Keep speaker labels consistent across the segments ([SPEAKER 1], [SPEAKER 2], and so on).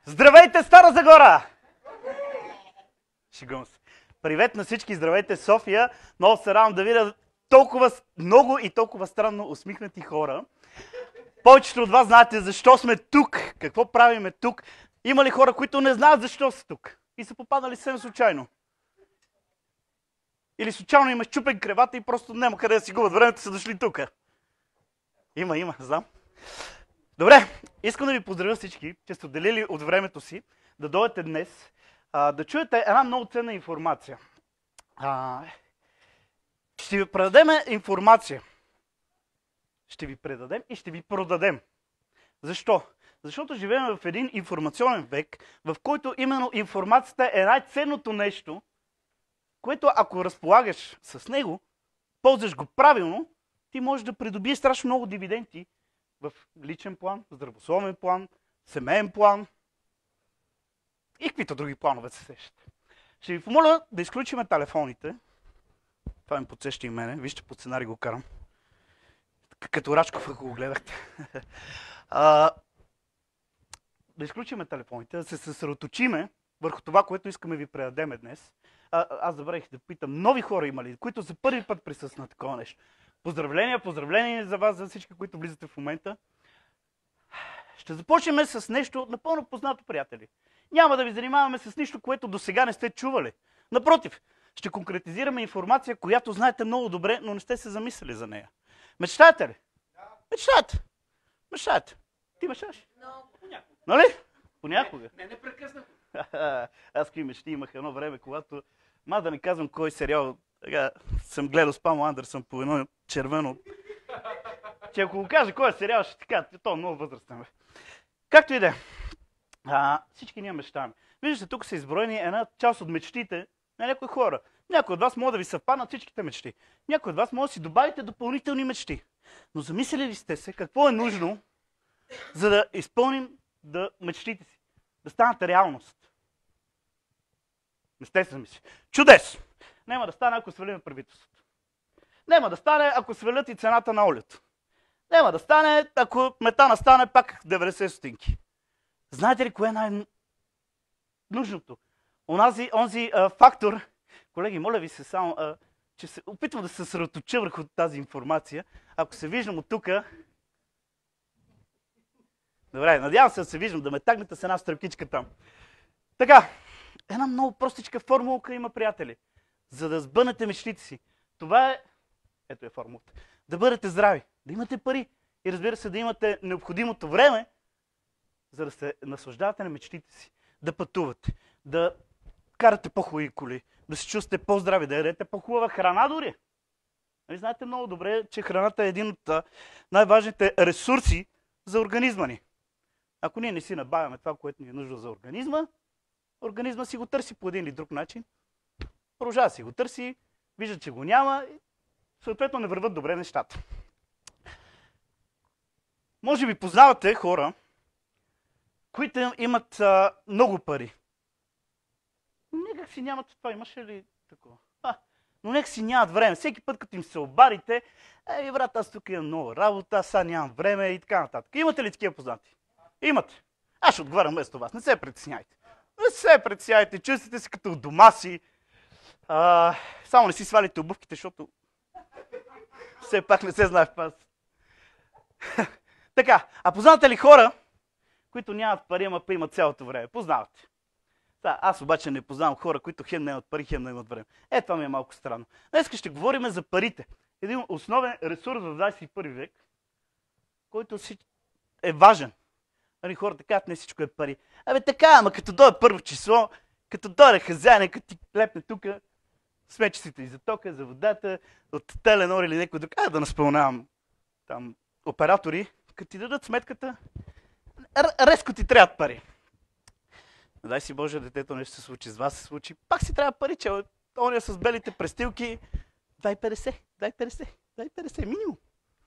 [SPEAKER 1] Здравейте, Стара Загора! Шегувам се. Привет на всички, здравейте, София. Много се радвам да видя толкова много и толкова странно усмихнати хора. Повечето от вас знаете защо сме тук, какво правиме тук. Има ли хора, които не знаят защо са тук и са попаднали съвсем случайно? Или случайно има щупен кревата и просто няма къде да си губят времето, са дошли тук? Има, знам. Добре, искам да ви поздравя всички, че сте отделили от времето си да дойдете днес, да чуете една много ценна информация. Ще ви предадем информация. Ще ви предадем и ще ви продадем. Защо? Защото живеем в един информационен век, в който именно информацията е най-ценното нещо, което ако разполагаш с него, ползваш го правилно, ти можеш да придобиеш страшно много дивиденти в личен план, здравословен план, семейен план и каквито други планове се сещате. Ще ви помоля да изключим телефоните. Това ми подсеща и мене. Вижте, по сценарий го карам. Като Рачков, ако го гледахте. Да изключим телефоните, да се съсредоточиме върху това, което искаме ви предадеме днес. Аз забравих да питам, нови хора има ли, които за първи път присъстват на такова нещо? Поздравления за вас, за всички, които влизате в момента. Ще започнем с нещо напълно познато, приятели. Няма да ви занимаваме с нищо, което до сега не сте чували. Напротив, ще конкретизираме информация, която знаете много добре, но не сте се замислили за нея. Мечтаете ли? Да. Мечтаете. Ти мечташ?
[SPEAKER 2] Понякога.
[SPEAKER 1] Нали? Понякога?
[SPEAKER 2] Не непрекъснато.
[SPEAKER 1] Аз какви мечти имах едно време, когато... Да не казвам кой сериал. Сега съм гледал с Памел Андерсън по едно червено. Че ако го кажа кой е сериал, ще ти кажа, той е много възрастен. Както и да е. Всички ние мечтаем. Виждате, тук са изброени една част от мечтите на някои хора. Някой от вас може да ви съвпаднат всичките мечти. Някой от вас може да си добавите допълнителни мечти. Но замислили ли сте се какво е нужно, за да изпълним мечтите си? Да станат реалност. Не сте се замислили. Чудесно! Няма да стане, ако свалим правителството. Няма да стане, ако свалят и цената на олиото. Няма да стане, ако метана стане пак 90 стотинки. Знаете ли кое е най-нужното? Онзи фактор, колеги, моля ви се само, че се опитвам да се съсредоточа върху тази информация. Ако се виждам от тук... Добре, надявам се да се виждам, да ме тагнете с една стръпкичка там. Така, една много простичка формулка има, приятели. За да сбънете мечтите си. Това е... Ето е формулата. Да бъдете здрави, да имате пари и разбира се да имате необходимото време, за да се наслаждавате на мечтите си. Да пътувате, да карате по-хубави коли, да се чувствате по-здрави, да ядете по-хубава храна дори. Нали, знаете много добре, че храната е един от най-важните ресурси за организма ни. Ако ние не си набавяме това, което ни е нужно за организма си го търси по един или друг начин. Продължава да си го търси, вижда, че го няма и съответно не върват добре нещата. Може би познавате хора, които имат много пари. Някак си нямат това. Имаше ли такова? Но някак си нямат време. Всеки път, като им се обарите, брат, аз тук имам много работа, сега нямам време и така нататък. Имате ли такива познати? Имате. Аз ще отговарям вместо вас. Не се притесняйте. Не се притесняйте. Чувствате се като в дома си. Само не си свалите обувките, защото все пак не се знае в пас. Така, а познавате ли хора, които нямат пари, ама имат цялото време? Познавате. Аз обаче не познавам хора, които хем не имат пари, хем не имат време. Това ми е малко странно. Днес ще говорим за парите. Един основен ресурс в 21 век, който е важен. Хората казват, не всичко е пари. Така, ама като дойде първо число, като дойде хазяйна, като ти лепне тук, смечиците и за тока, за водата, от Теленор или някой друг, да наспълнявам там оператори, като ти дадат сметката, резко ти трябват пари. Дай си Боже, детето нещо се случи, с вас се случи, пак си трябва пари, че оня с белите престилки, 2,50 минимум.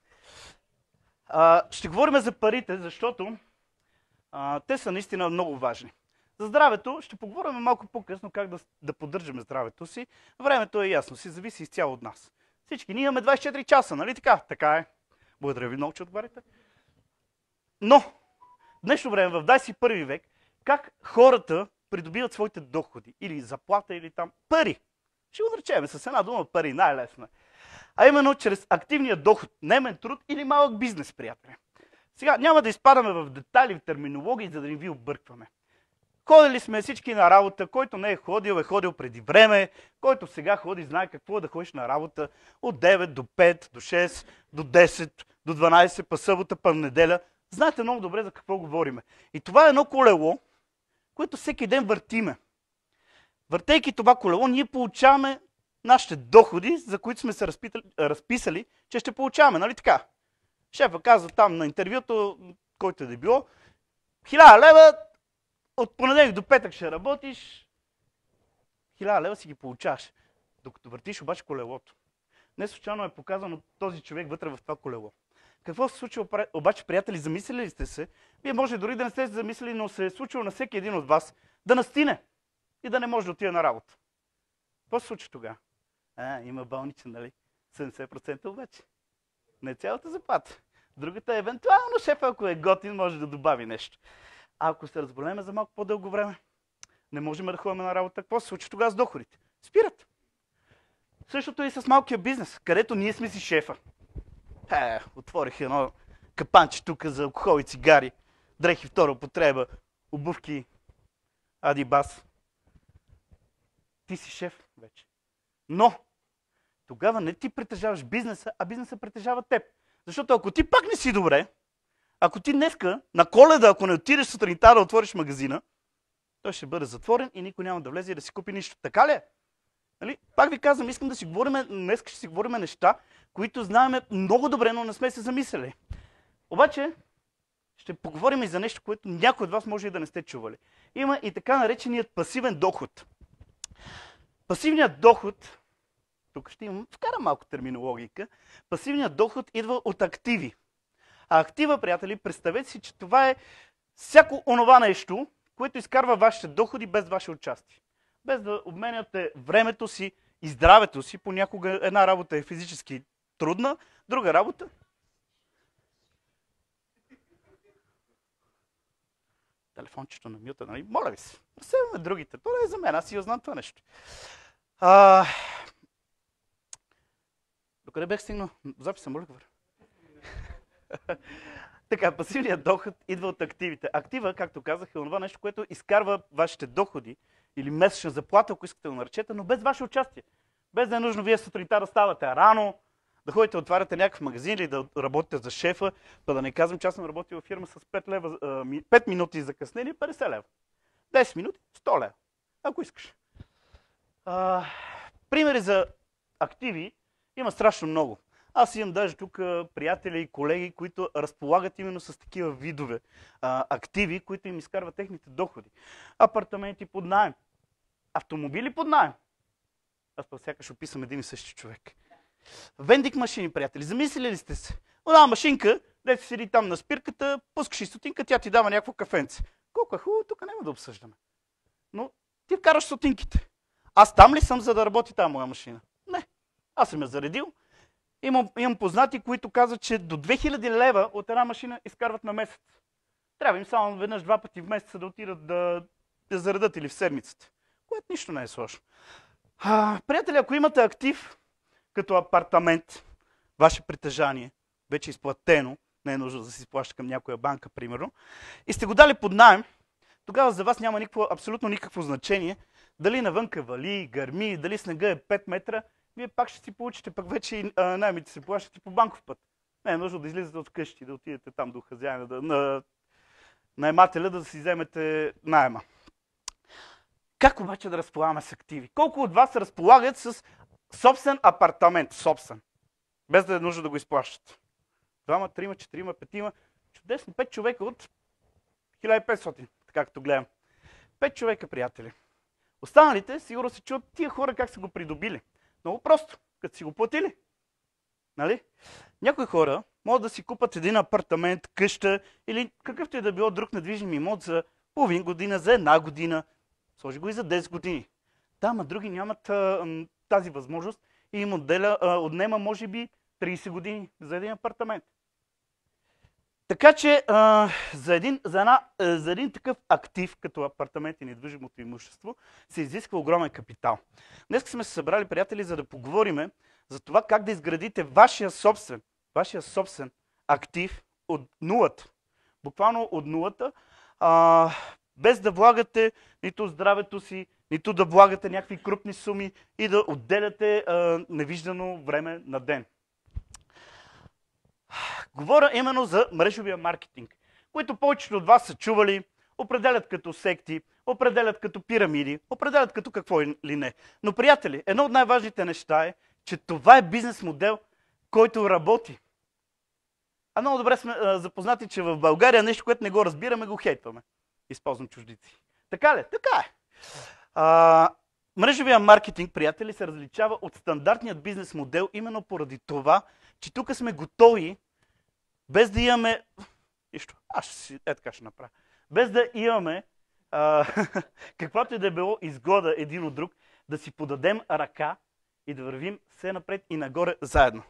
[SPEAKER 1] Ще говорим за парите, защото те са наистина много важни. За здравето ще поговорим малко по-късно как да поддържаме здравето си. Времето е ясно, си зависи изцяло от нас. Всички ние имаме 24 часа, нали така? Така е. Благодаря ви много, че отговаряте. Но, в днешно време, в 21 век, как хората придобиват своите доходи. Или заплата, или там пари. Ще го наречем с една дума пари, най-лесна. А именно чрез активния доход, немен труд или малък бизнес, приятели. Сега няма да изпадаме в детайли, в терминологии, за да не ви объркваме. Ходили сме всички на работа, който не е ходил преди време, който сега ходи, знае какво е да ходиш на работа от 9 до 5, до 6, до 10, до 12, па събота, па неделя. Знаете много добре за какво говориме. И това е едно колело, което всеки ден въртиме. Въртейки това колело, ние получаваме нашите доходи, за които сме се разписали, че ще получаваме, нали така? Шефа казва там на интервюто, който е да било, 1000 лева, от понеделник до петък ще работиш, 1000 лева си ги получаваш. Докато въртиш обаче колелото. Не случайно е показано този човек вътре в това колело. Какво се случва обаче, приятели, замислили ли сте се? Вие може дори да не сте се замислили, но се е случило на всеки един от вас да настине и да не може да отиде на работа. Какво се случва тогава? Има болничен, нали? 70% обаче. Не цялата заплата. Другата е евентуално шефа, ако е готин, може да добави нещо. А ако се разболеме за малко по-дълго време, не можем да ходим на работа, какво се случва тогава с доходите? Спират. Същото и с малкия бизнес, където ние сме си шефа. Отворих едно капанче тук за алкохол и цигари, дрехи втора употреба, обувки, Адибас. Ти си шеф вече. Но тогава не ти притежаваш бизнеса, а бизнеса притежава теб. Защото ако ти пак не си добре, ако ти днеска, на Коледа, ако не отидеш сутринта да отвориш магазина, той ще бъде затворен и никой няма да влезе и да си купи нищо. Така ли е? Нали? Пак ви казвам, искам да си говорим, днес ще си говорим неща, които знаем много добре, но не сме се замислили. Обаче, ще поговорим и за нещо, което някой от вас може и да не сте чували. Има и така нареченият пасивен доход. Пасивният доход, тук ще вкарам малко терминологика, пасивният доход идва от активи. А актива, приятели, представете си, че това е всяко онова нещо, което изкарва вашите доходи без ваше участие. Без да обменяте времето си и здравето си. Понякога една работа е физически трудна, друга работа. Телефончето на мюта, нали? Моля ви се. Разсеваме другите. Това не е за мен, аз си я знам това нещо. Докъде бях стигнал? Записа, моля го. Така, пасивният доход идва от активите. Актива, както казах, е това нещо, което изкарва вашите доходи или месечна заплата, ако искате да го наречете, но без ваше участие. Без да е нужно вие сутринта да ставате рано, да ходите да отваряте някакъв магазин или да работите за шефа, па да не казвам, че аз съм работил във фирма с 5 минути закъснение, 50 лева. 10 минути, 100 лева. Ако искаш. Примери за активи има страшно много. Аз имам даже тук приятели и колеги, които разполагат именно с такива видове активи, които им изкарват техните доходи. Апартаменти под наем, автомобили под наем. Аз па сякаш описам един и същи човек. Вендик машини, приятели. Замислили ли сте се? Една машинка, дето седи там на спирката, пускаш и стотинка, тя ти дава някакво кафенце. Колко е хубаво, тук няма да обсъждаме. Но ти вкараш стотинките. Аз там ли съм, за да работи тази моя машина? Не. Аз съм я заредил. Имам познати, които казват, че до 2000 лева от една машина изкарват на месец. Трябва им само веднъж-два пъти в месеца да отидат да заредат или в седмицата. Което нищо не е сложно. Приятели, ако имате актив като апартамент, ваше притежание, вече изплатено, не е нужно да се изплаща към някоя банка, примерно, и сте го дали под наем, тогава за вас няма абсолютно никакво значение дали навънка вали, гърми, дали снега е 5 метра, вие пак ще си получите, пък вече и наемите се плащат и по банков път. Не е нужно да излизате от къщи, да отидете там до хазяина, на наемателя, да си вземете наема. Как обаче да разполагаме с активи? Колко от вас разполагат с собствен апартамент? Собствен. Без да е нужно да го изплащат. 2, 3, 4, 5. Чудесно. 5 човека от 1500, така като гледам. 5 човека, приятели. Останалите сигурно се чуят тия хора как са го придобили. Много просто, като си го платили. Нали? Някои хора могат да си купат един апартамент, къща или какъвто и да било друг недвижим имот за половин година, за една година. Сложи го и за 10 години. Да, ама други нямат тази възможност и им отнема може би 30 години за един апартамент. Така че за един такъв актив, като апартамент и недвижимото имущество, се изисква огромен капитал. Днес сме се събрали, приятели, за да поговорим за това как да изградите вашия собствен актив от нулата. Буквално от нулата, без да влагате нито здравето си, нито да влагате някакви крупни суми и да отделяте невиждано време на ден. Говоря именно за мрежовия маркетинг, които повечето от вас са чували, определят като секти, определят като пирамиди, определят като какво ли не. Но, приятели, едно от най-важните неща е, че това е бизнес модел, който работи. А много добре сме запознати, че в България нещо, което не го разбираме, го хейтваме. Използвам чуждици. Така ли? Така е. Мрежовия маркетинг, приятели, се различава от стандартният бизнес модел именно поради това, че тук сме готови, без да имаме... Нищо, аз така ще направя. Без да имаме каквато и да е било изгода един от друг, да си подадем ръка и да вървим все напред и нагоре заедно.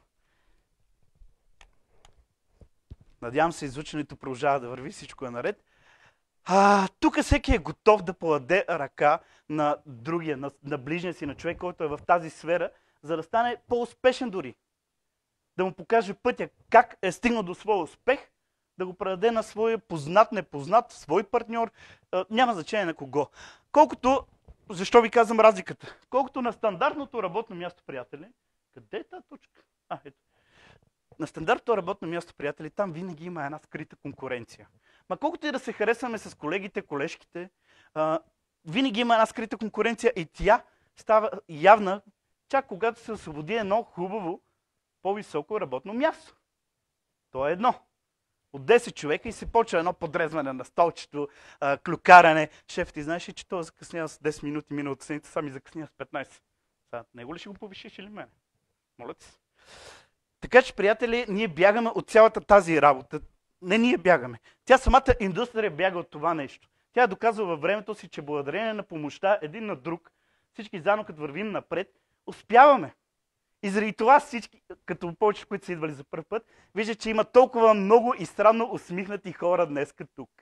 [SPEAKER 1] Надявам се, изучването продължава да върви, всичко е наред. Тук всеки е готов да подаде ръка на другия, на ближния си, на човек, който е в тази сфера, за да стане по-успешен дори. Да му покаже пътя, как е стигнал до своя успех, да го предаде на своя познат, непознат, свой партньор, няма значение на кого. Защо ви казвам разликата? Колкото на стандартното работно място, приятели, къде е тази точка? Ето. На стандартното работно място, приятели, там винаги има една скрита конкуренция. Ма колкото и да се харесваме с колегите, колежките, винаги има една скрита конкуренция и тя става явна, чак когато се освободи едно хубаво, по-високо работно място. То е едно. От 10 човека и се почва едно подрезване на столчето, клюкаране. Шеф, ти знаеш ли, че това закъснява с 10 минути миналата седмица, сами закъснява с 15. Сега, него ли ще го повишиш или мене? Моля ти се. Така че, приятели, ние бягаме от цялата тази работа. Не ние бягаме. Тя самата индустрия бяга от това нещо. Тя доказва във времето си, че благодарение на помощта един на друг, всички заедно като вървим напред, успяваме. И заради това всички, като повече, които са идвали за първ път, виждат, че има толкова много и странно усмихнати хора днес тук.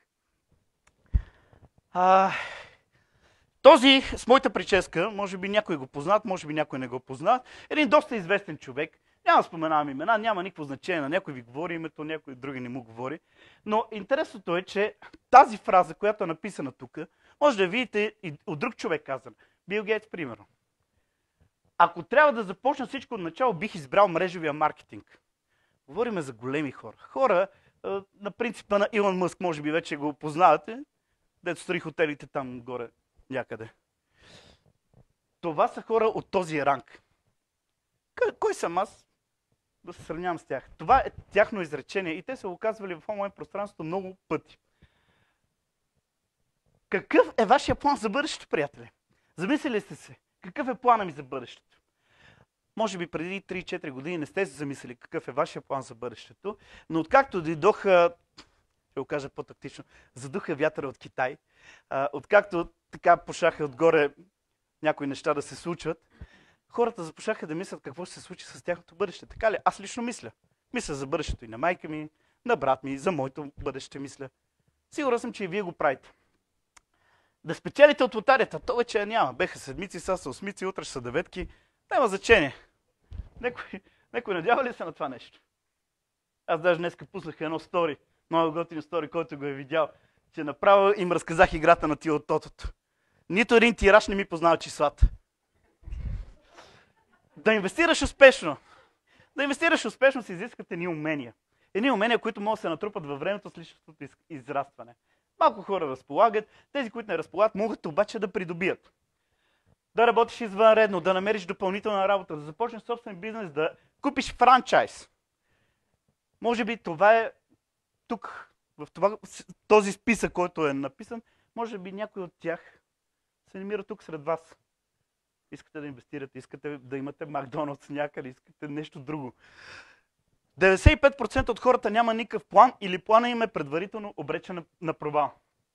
[SPEAKER 1] Този с моята прическа, може би някой го познат, може би някой не го познат, един доста известен човек. Няма да споменавам имена, няма никакво значение. На някой ви говори името, някой други не му говори. Но интересното е, че тази фраза, която е написана тук, може да видите и от друг човек казан. Бил Гейтс, примерно. Ако трябва да започна всичко от начало, бих избрал мрежовия маркетинг. Говориме за големи хора. Хора на принципа на Илон Мъск, може би вече го познавате, дето строи хотелите там горе някъде. Това са хора от този ранг. Кой съм аз да се сравнявам с тях? Това е тяхно изречение и те са го казвали в онлайн пространството много пъти. Какъв е вашия план за бъдещето, приятели? Замислили сте се? Какъв е плана ми за бъдещето? Може би преди 3-4 години не сте се замислили какъв е вашия план за бъдещето, но откакто дойдоха, ще го кажа по-тактично, задуха вятъра от Китай, откакто така пошаха отгоре някои неща да се случват, хората започнаха да мислят какво ще се случи с тяхното бъдеще. Така ли? Аз лично мисля. Мисля за бъдещето и на майка ми, на брат ми, за моето бъдеще мисля. Сигурен съм, че и вие го правите. Да спечелите от лотарията, то вече няма. Беха седмици, сега са осмици, утре ще са деветки. Няма значение. Некой надява ли се на това нещо? Аз даже днеска пуснах едно стори, много готин стори, който го е видял, че направо им разказах играта на тия от тотото. Нито един тираж не ми познава числата. Да инвестираш успешно. Да инвестираш успешно се изискват едни умения. Едни умения, които могат да се натрупат във времето с личностното израстване. Малко хора разполагат, тези, които не разполагат, могат обаче да придобият. Да работиш извънредно, да намериш допълнителна работа, да започнеш собствен бизнес, да купиш франчайз. Може би това е тук, в този списък, който е написан, може би някой от тях се намира тук сред вас. Искате да инвестирате, искате да имате Макдоналдс някъде, искате нещо друго. 95% от хората няма никакъв план или плана им е предварително обречен на провал.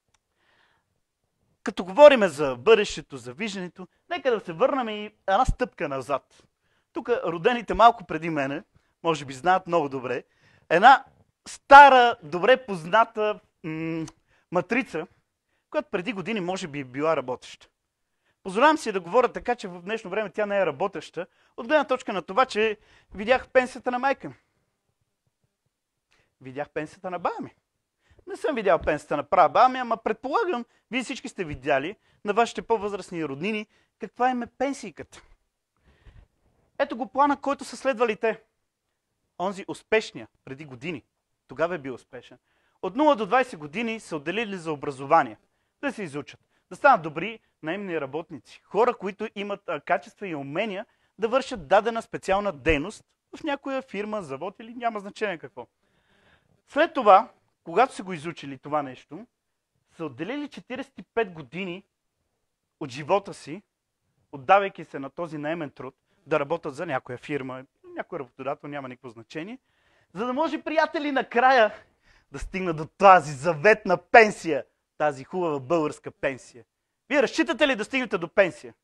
[SPEAKER 1] Като говорим за бъдещето, за виждането, нека да се върнем и една стъпка назад. Тук родените малко преди мене, може би знаят много добре, една стара, добре позната матрица, която преди години може би е била работеща. Позволявам си да говоря така, че в днешно време тя не е работеща, от гледна точка на това, че видях пенсията на майка ми. Видях пенсията на баба ми. Не съм видял пенсията на прабаба ми, ама предполагам, вие всички сте видяли на вашите по-възрастни роднини каква им е пенсийката. Ето го плана, който са следвали те. Онзи успешния, преди години. Тогава е бил успешен. От 0 до 20 години са отделили за образование. Да се изучат. Да станат добри наемни работници. Хора, които имат качества и умения да вършат дадена специална дейност в някоя фирма, завод или няма значение какво. След това, когато са го изучили това нещо, са отделили 45 години от живота си, отдавайки се на този наемен труд, да работят за някоя фирма, някой работодател, няма никакво значение, за да може, приятели, накрая да стигнат до тази заветна пенсия, тази хубава българска пенсия. Вие разчитате ли да стигнете до пенсия?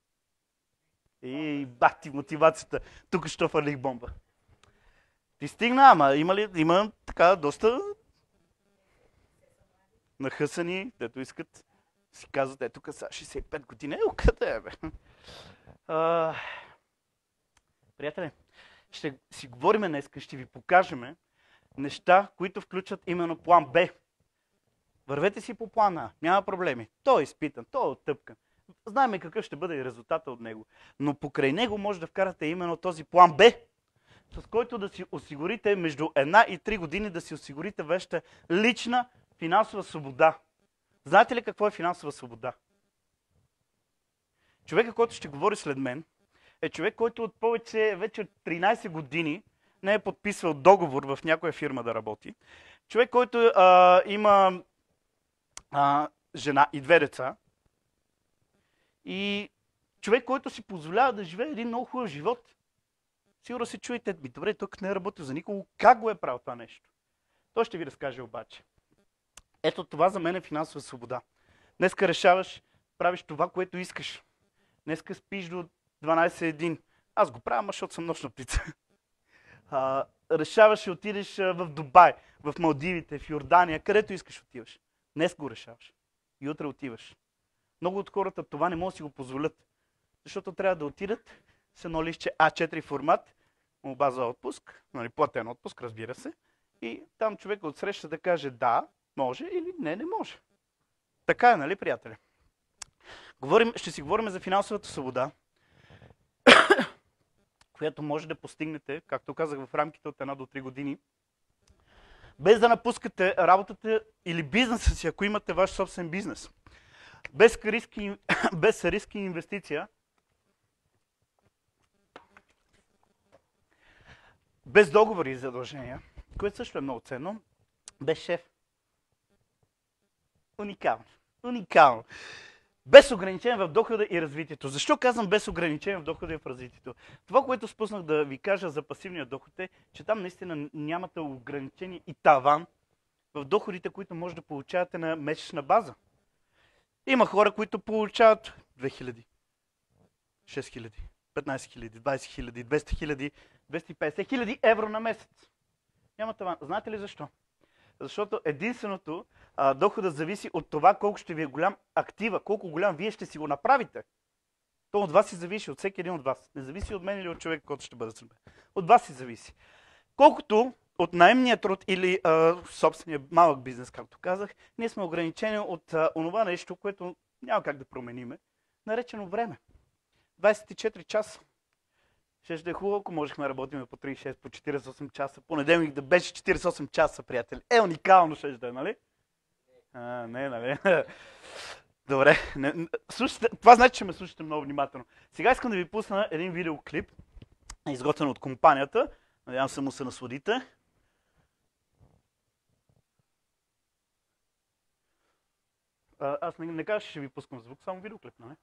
[SPEAKER 1] И бати мотивацията. Тук що фърлих бомба. Ти стигна, ама има така доста нахъсани, дето искат, си казват, ето тук са 65 години, къде е, бе? Приятели, ще си говорим днес, ще ви покажем неща, които включват именно план Б. Вървете си по плана, няма проблеми. Той е изпитан, той е оттъпкан. Знаем какъв ще бъде и резултата от него. Но покрай него може да вкарате именно този план Б, с който да си осигурите между 1 и 3 години да си осигурите вашата лична финансова свобода. Знаете ли какво е финансова свобода? Човекът, който ще говори след мен, е човек, който от вече от 13 години не е подписвал договор в някоя фирма да работи. Човек, който има жена и 2 деца. И човек, който си позволява да живее един много хубав живот. Сигурно се чуете, добре, тук не е работил за никого. Как го е правил това нещо? Той ще ви разкаже обаче. Ето това за мен е финансова свобода. Днеска решаваш, правиш това, което искаш. Днеска спиш до 12-1. Аз го правя, защото съм нощна птица. Решаваш и отидеш в Дубай, в Малдивите, в Йордания, където искаш отиваш. Днес го решаваш. И утре отиваш. Много от хората това не могат да си го позволят. Защото трябва да отидат с едно листче А4 формат, молба за отпуск, платен отпуск, разбира се, и там човек отсреща да каже да, може или не може. Така е, нали, приятели? Ще си говорим за финансовата свобода, която може да постигнете, както казах, в рамките от 1 до 3 години, без да напускате работата или бизнеса си, ако имате ваш собствен бизнес. Без риск и инвестиция, без договори и задължения, което също е много ценно, без шеф. Уникално. Уникално. Без ограничения в дохода и развитието. Защо казвам без ограничения в дохода и в развитието? Това, което спуснах да ви кажа за пасивния доход е, че там наистина нямате ограничение и таван в доходите, които може да получавате на месечна база. Има хора, които получават 2000, 6000, 15 000, 20 000, 200 000, 250 000 евро на месец. Няма таван. Знаете ли защо? Защото единственото дохода зависи от това колко ще ви е голям актива, колко голям вие ще си го направите. То от вас си зависи, от всеки един от вас. Не зависи от мен или от човека, който ще бъде с мен. От вас си зависи. Колкото от наемния труд или собствения малък бизнес, както казах, ние сме ограничени от онова нещо, което няма как да промениме, наречено време. 24 часа. Ще е хубаво, ако можехме да работим по 36, по 48 часа. Понеделник да беше 48 часа, приятели. Уникално ще да е, нали? Не, нали? Добре. Слушайте, това значи, че ме слушате много внимателно. Сега искам да ви пусна един видеоклип, изготвен от компанията. Надявам се му се насладите. Аз не кажа, че ще ви пускам звук, само видеоклип, нали?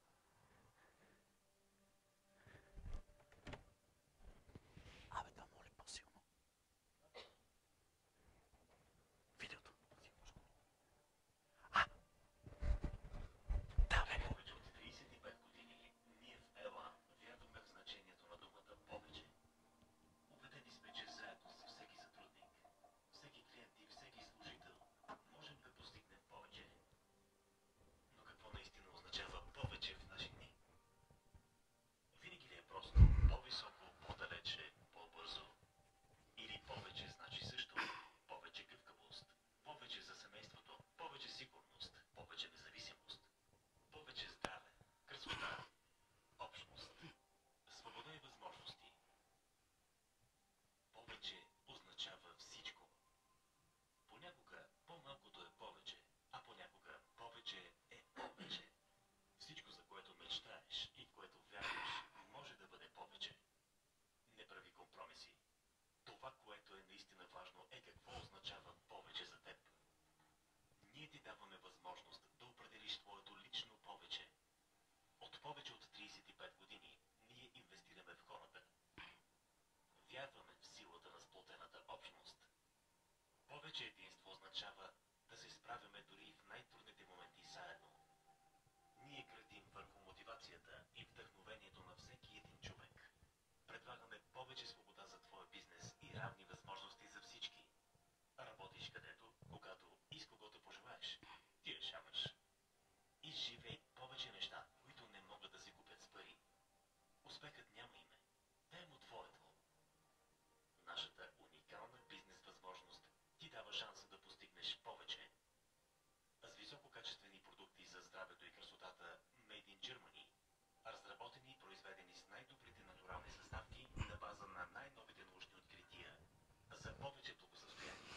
[SPEAKER 2] даваме възможност да определиш твоето лично повече. От повече от 35 години ние инвестираме в хората. Вярваме в силата на сплотената общност. Повече единство означава да се справяме дори в най-трудните моменти заедно. Ние градим върху мотивацията и вдъхновението на всеки един човек. Предлагаме повече свобода за твоя бизнес и равни възможности за всички. Работиш където, когато и с когото пожелаеш. Ти решаваш. Изживей повече неща, които не могат да се купят с пари. Успехът няма име. Дай му твоето. Нашата уникална бизнес възможност ти дава шанса да постигнеш повече. С висококачествени продукти за здравето и красотата Made in Germany, разработени и произведени с най-добрите натурални съставки на база на най-новите научни открития за повече благосъстояние.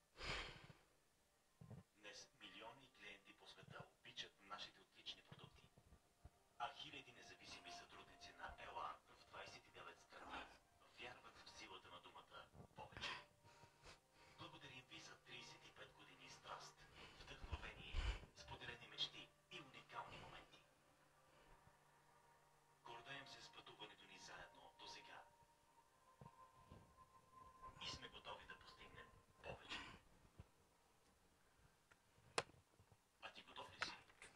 [SPEAKER 2] Днес милиони клиенти по света обичат нашите отлични продукти, а хиляди независими сътрудници на ЕЛА в 29 страни вярват в силата на думата повече. Благодарим ви за 35 години страст, вдъхновение, споделени мечти и уникални моменти. Гордеем се с пътуването ни заедно до сега. И сме готови да постигнем повече. А ти готов ли си?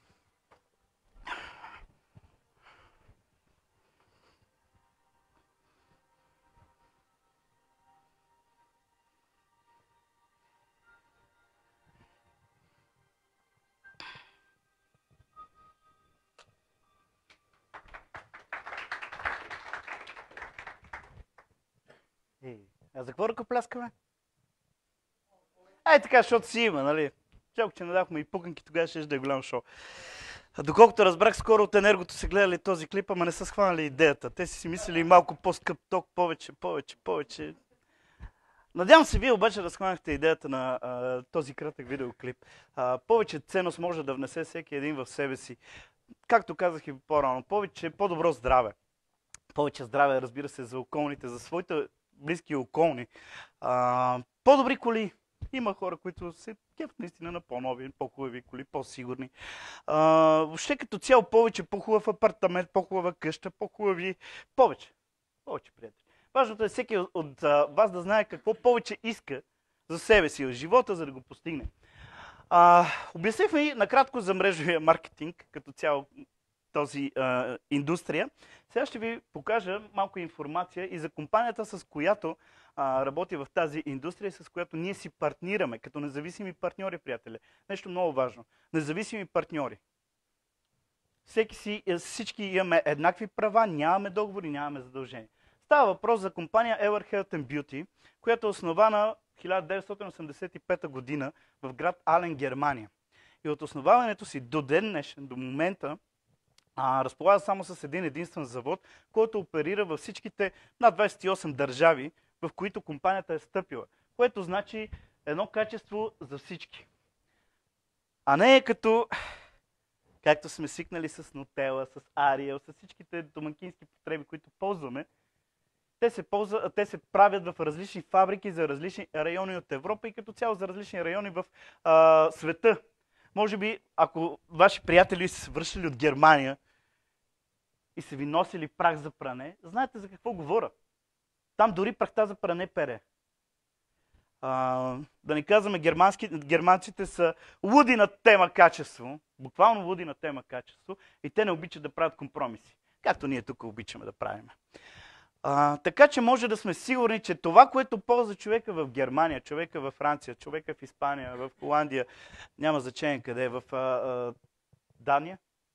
[SPEAKER 1] А за какво ръкопляскаме? Ай така, защото си има, нали? Чакай, че надахме и пуканки, тогава ще да е голям шоу. А доколкото разбрах, скоро от Енергото са гледали този клип, ама не са схванали идеята. Те си мислили малко по-скъп ток, повече. Надявам се вие обаче да схванахте идеята на този кратък видеоклип. Повече ценност може да внесе всеки един в себе си. Както казах и по-рано, повече по-добро здраве. Повече здраве, разбира се, за околните, за своите близки и околни. По-добри коли. Има хора, които се кефят наистина на по-нови, по-хубави коли, по-сигурни. Въобще като цяло повече по-хубав апартамент, по-хубава къща, по-хубави... Повече, приятели. Важното е всеки от вас да знае какво повече иска за себе си в живота, за да го постигне. Обяснихме и накратко за мрежовия маркетинг, като цяло този индустрия. Сега ще ви покажа малко информация и за компанията, с която работи в тази индустрия, с която ние си партнираме, като независими партньори, приятели. Нещо много важно. Независими партньори. Всички имаме еднакви права, нямаме договори, нямаме задължения. Става въпрос за компания Ever Health and Beauty, която е основана в 1985 година в град Ален, Германия. И от основаването си до ден днешен, до момента, разполага само с един единствен завод, който оперира във всичките над 28 държави, в които компанията е стъпила. Което значи едно качество за всички. А не е както сме свикнали с Нутела, с Ариел, с всичките домакински потреби, които ползваме. Те се правят в различни фабрики за различни райони от Европа и като цяло за различни райони в света. Може би, ако ваши приятели са се връщали от Германия и са ви носили прах за пране, знаете за какво говоря. Там дори прахта за пране пере. Да не казваме, германците са луди на тема качество, буквално луди на тема качество, и те не обичат да правят компромиси, както ние тук обичаме да правим. Така че може да сме сигурни, че това, което ползва човека в Германия, човека във Франция, човека в Испания, в Холандия, няма значение къде, в Дания.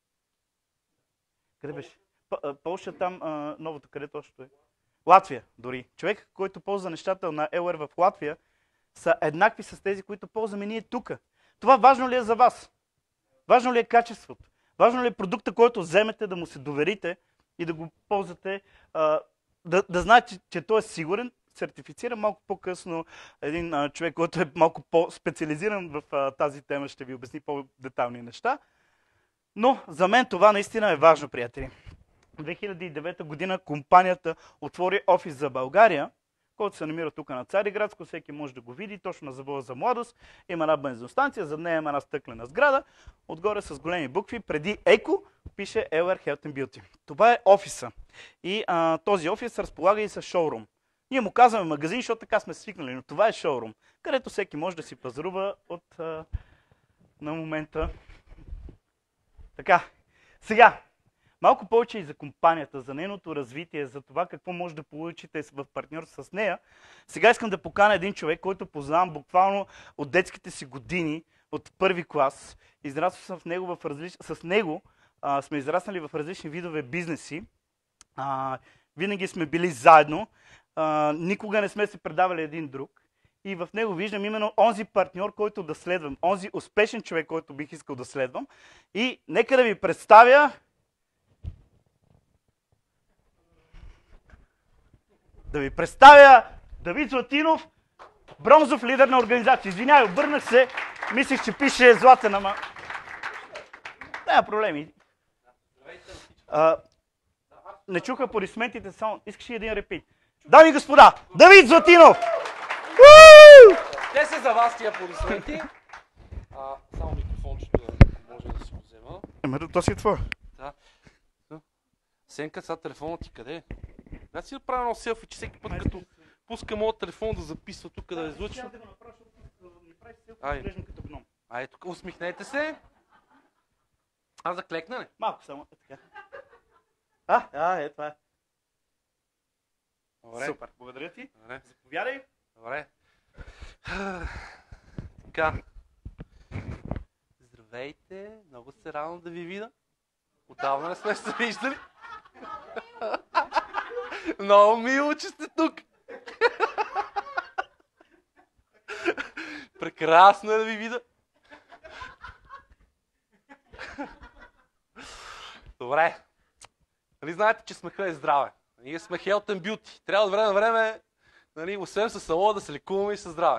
[SPEAKER 1] Къде беше? Полша, там новото, къде точно е? Латвия дори. Човек, който ползва нещата на ЕЛР в Латвия, са еднакви с тези, които ползваме ние тук. Това важно ли е за вас? Важно ли е качеството? Важно ли е продукта, който вземете, да му се доверите и да го ползвате, да знаете, че той е сигурен, сертифициран. Малко по-късно един човек, който е малко по-специализиран в тази тема, ще ви обясни по-детални неща. Но за мен това наистина е важно, приятели. В 2009 година компанията отвори офис за България, който се намира тук на Цариградско, всеки може да го види, точно на завода за младост. Има една бензиностанция, зад нея има една стъклена сграда, отгоре с големи букви, преди Еко, пише LR Health and Beauty. Това е офиса. И този офис разполага и с шоурум. Ние му казваме магазин, защото така сме свикнали, но това е шоурум, където всеки може да си пазарува от на момента. Така, сега, малко повече и за компанията, за нейното развитие, за това какво може да получите в партньорство с нея. Сега искам да поканя един човек, който познавам буквално от детските си години, от първи клас. Израснал съм с него сме израснали в различни видове бизнеси. Винаги сме били заедно. Никога не сме се предавали един друг. И в него виждам именно онзи партньор, който да следвам. Онзи успешен човек, който бих искал да следвам. И нека да ви представя Давид Златинов, бронзов лидер на организация. Извинявай, обърнах се, мислих, че пише Златен, ама... Няма проблеми. Не чуха аплодисментите, само искаш ли един репит? Дами и господа, Давид Златинов!
[SPEAKER 3] Те са за вас тия аплодисменти. Само микрофончето, ако може да си го взема.
[SPEAKER 1] То си е твое.
[SPEAKER 3] Да. Сенка, сега телефонът ти къде е? Да си направя едно селфи, че всеки път като пуска моят телефон да записва тук, да излъчва. Ай, тук усмихнете се. Аз заклекна ли?
[SPEAKER 1] Малко само, така. Е това е.
[SPEAKER 3] Добре.
[SPEAKER 1] Супер, благодаря ти.
[SPEAKER 3] Добре.
[SPEAKER 1] Заповядай.
[SPEAKER 3] Добре. Така. Здравейте, много се радвам да ви видя. Отдавна не сме се виждали. Много мило, че сте тук. Прекрасно е да ви видя. Добре. Нали знаете, че смеха е здраве. Ние сме Health and Beauty. Трябва от време на време, нали, освен със салона, да се лекуваме и със здраве.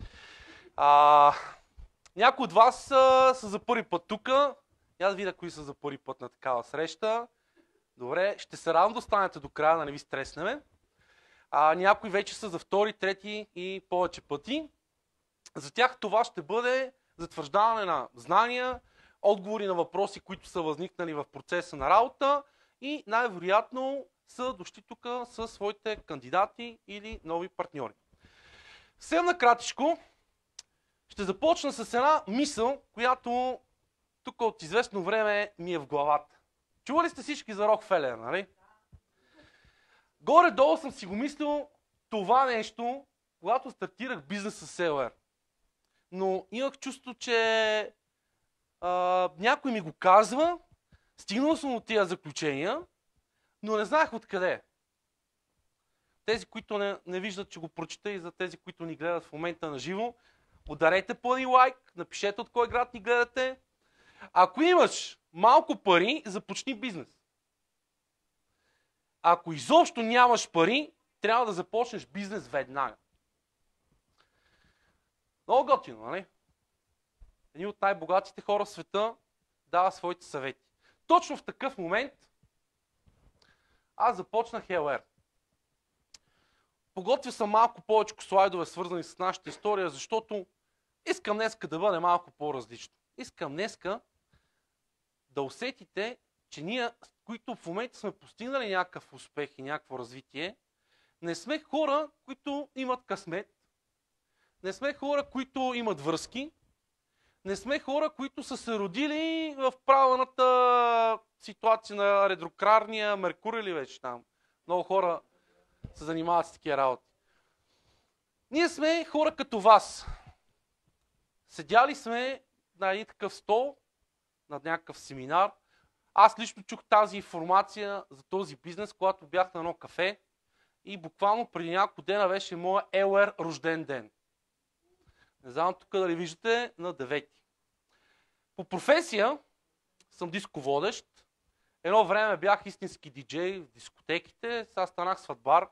[SPEAKER 3] Някои от вас са за първи път тук. Я да видя кои са за първи път на такава среща. Добре, ще се радвам да останете до края, да не ви стреснеме. Някои вече са за втори, трети и повече пъти. За тях това ще бъде затвърждаване на знания, отговори на въпроси, които са възникнали в процеса на работа и най-вероятно са дошли тук със своите кандидати или нови партньори. Съвсем накратичко ще започна с една мисъл, която тук от известно време ми е в главата. Чували сте всички за Рокфелер, нали? Горе-долу съм си го мислил това нещо, когато стартирах бизнес с LR. Но имах чувство, че някой ми го казва, стигнал съм от тия заключения, но не знаех откъде. Тези, които не виждат, че го прочита, и за тези, които ни гледат в момента на живо, ударете по един лайк, напишете от кой град ни гледате. Ако имаш малко пари, започни бизнес. Ако изобщо нямаш пари, трябва да започнеш бизнес веднага. Много готино, нали? Един от най-богатите хора в света дава своите съвети. Точно в такъв момент аз започнах LR. Подготвил съм малко повече слайдове, свързани с нашата история, защото искам днеска да бъде малко по-различно. Искам днеска да усетите, че ние, които в момента сме постигнали някакъв успех и някакво развитие, не сме хора, които имат късмет, не сме хора, които имат връзки, не сме хора, които са се родили в правилната ситуация на ретроградния Меркур или вече там. Много хора се занимават с такива работи. Ние сме хора като вас. Седяли сме на един такъв стол, на някакъв семинар. Аз лично чух тази информация за този бизнес, когато бях на едно кафе и буквално преди няколко дена беше моя LR рожден ден. Не знам тук дали виждате, на 9. По професия съм дисководещ. Едно време бях истински диджей в дискотеките, сега станах сватбар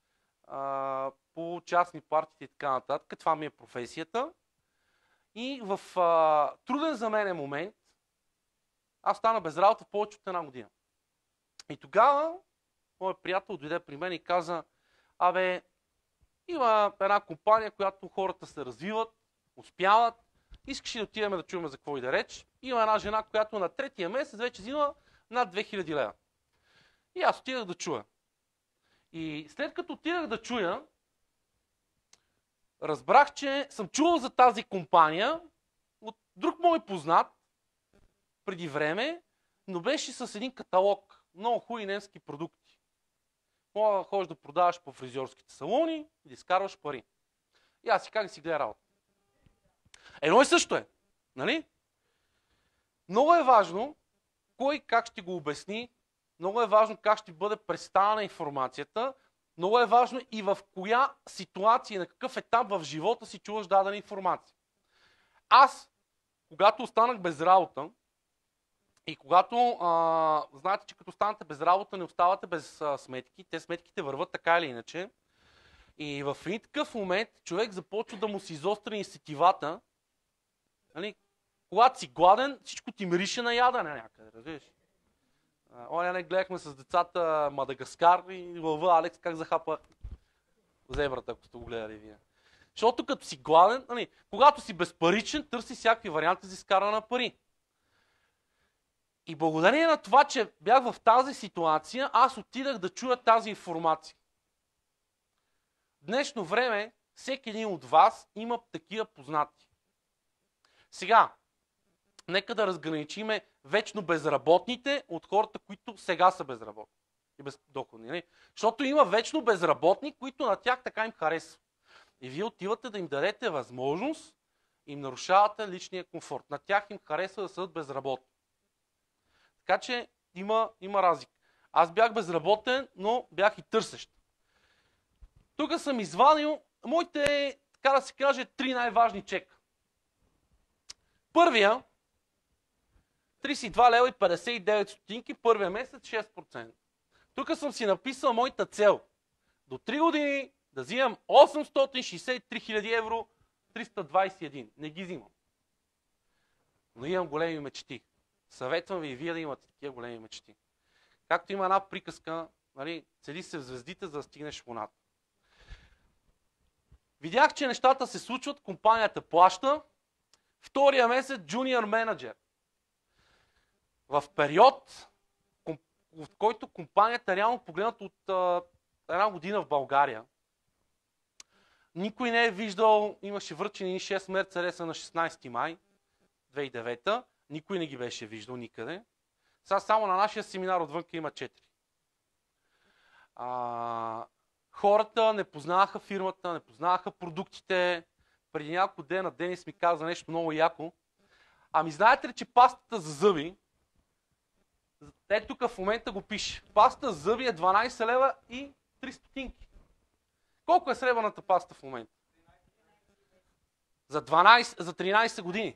[SPEAKER 3] по частни партии и така нататък. Това ми е професията. И в труден за мен момент аз стана без работа повече от една година. И тогава моят приятел дойде при мен и каза: абе, Има една компания, която хората се развиват, успяват. Искаш ли да отидем да чуем за какво и да реч? Има една жена, която на третия месец вече взима над 2000 лева. И аз отидах да чуя. И след като отидах да чуя, разбрах, че съм чувал за тази компания от друг мой познат преди време, но беше с един каталог. Много хубави немски продукти. Мога да ходиш да продаваш по фризьорските салони и да изкарваш пари. И аз си как да си гледа работа. Едно и също е. Нали? Много е важно кой как ще го обясни. Много е важно как ще бъде представена информацията. Много е важно и в коя ситуация, на какъв етап в живота си чуваш дадена информация. Аз, когато останах без работа, и когато знаете, че като останете без работа, не оставате без сметки, те сметките върват така или иначе. И в един такъв момент човек започва да му се изостря инститивата. Нали? Когато си гладен, всичко ти мирише на ядене някъде, разбираш? Оня не гледахме с децата Мадагаскар и лъва Алекс как захапа зебрата, ако сте го гледали вие. Защото като си гладен, нали, когато си безпаричен, търси всякакви варианти за изкарване на пари. И благодарение на това, че бях в тази ситуация, аз отидах да чуя тази информация. В днешно време всеки един от вас има такива познати. Сега, нека да разграничиме вечно безработните от хората, които сега са безработни и бездоходни. Не? Защото има вечно безработни, които на тях така им харесва. И вие отивате да им дадете възможност и им нарушавате личния комфорт. На тях им харесва да са безработни. Така че има разлика. Аз бях безработен, но бях и търсещ. Тук съм извадил моите, така да се каже, 3 най-важни чека. Първия 32 лева и 59 стотинки, първия месец 6%. Тук съм си написал моята цел. До 3 години да взимам 863 000 евро, 321. Не ги взимам. Но имам големи мечти. Съветвам ви и вие да имате такива големи мечти. Както има една приказка, нали, цели се в звездите, за да стигнеш в луната. Видях, че нещата се случват, компанията плаща. Втория месец джуниор менеджер. В период, в който компанията реално погледнат от една година в България, никой не е виждал, имаше връчени 6 Мерцедеса на 16 май 2009, никой не ги беше виждал никъде. Сега само на нашия семинар отвънка има 4. Хората не познаваха фирмата, не познаваха продуктите. Преди няколко дена Денис ми каза нещо много яко. Ами знаете ли, че пастата за зъби, ето тук в момента го пише, паста за зъби е 12 лева и 3 стотинки. Колко е сребърната паста в момента? За 13 години.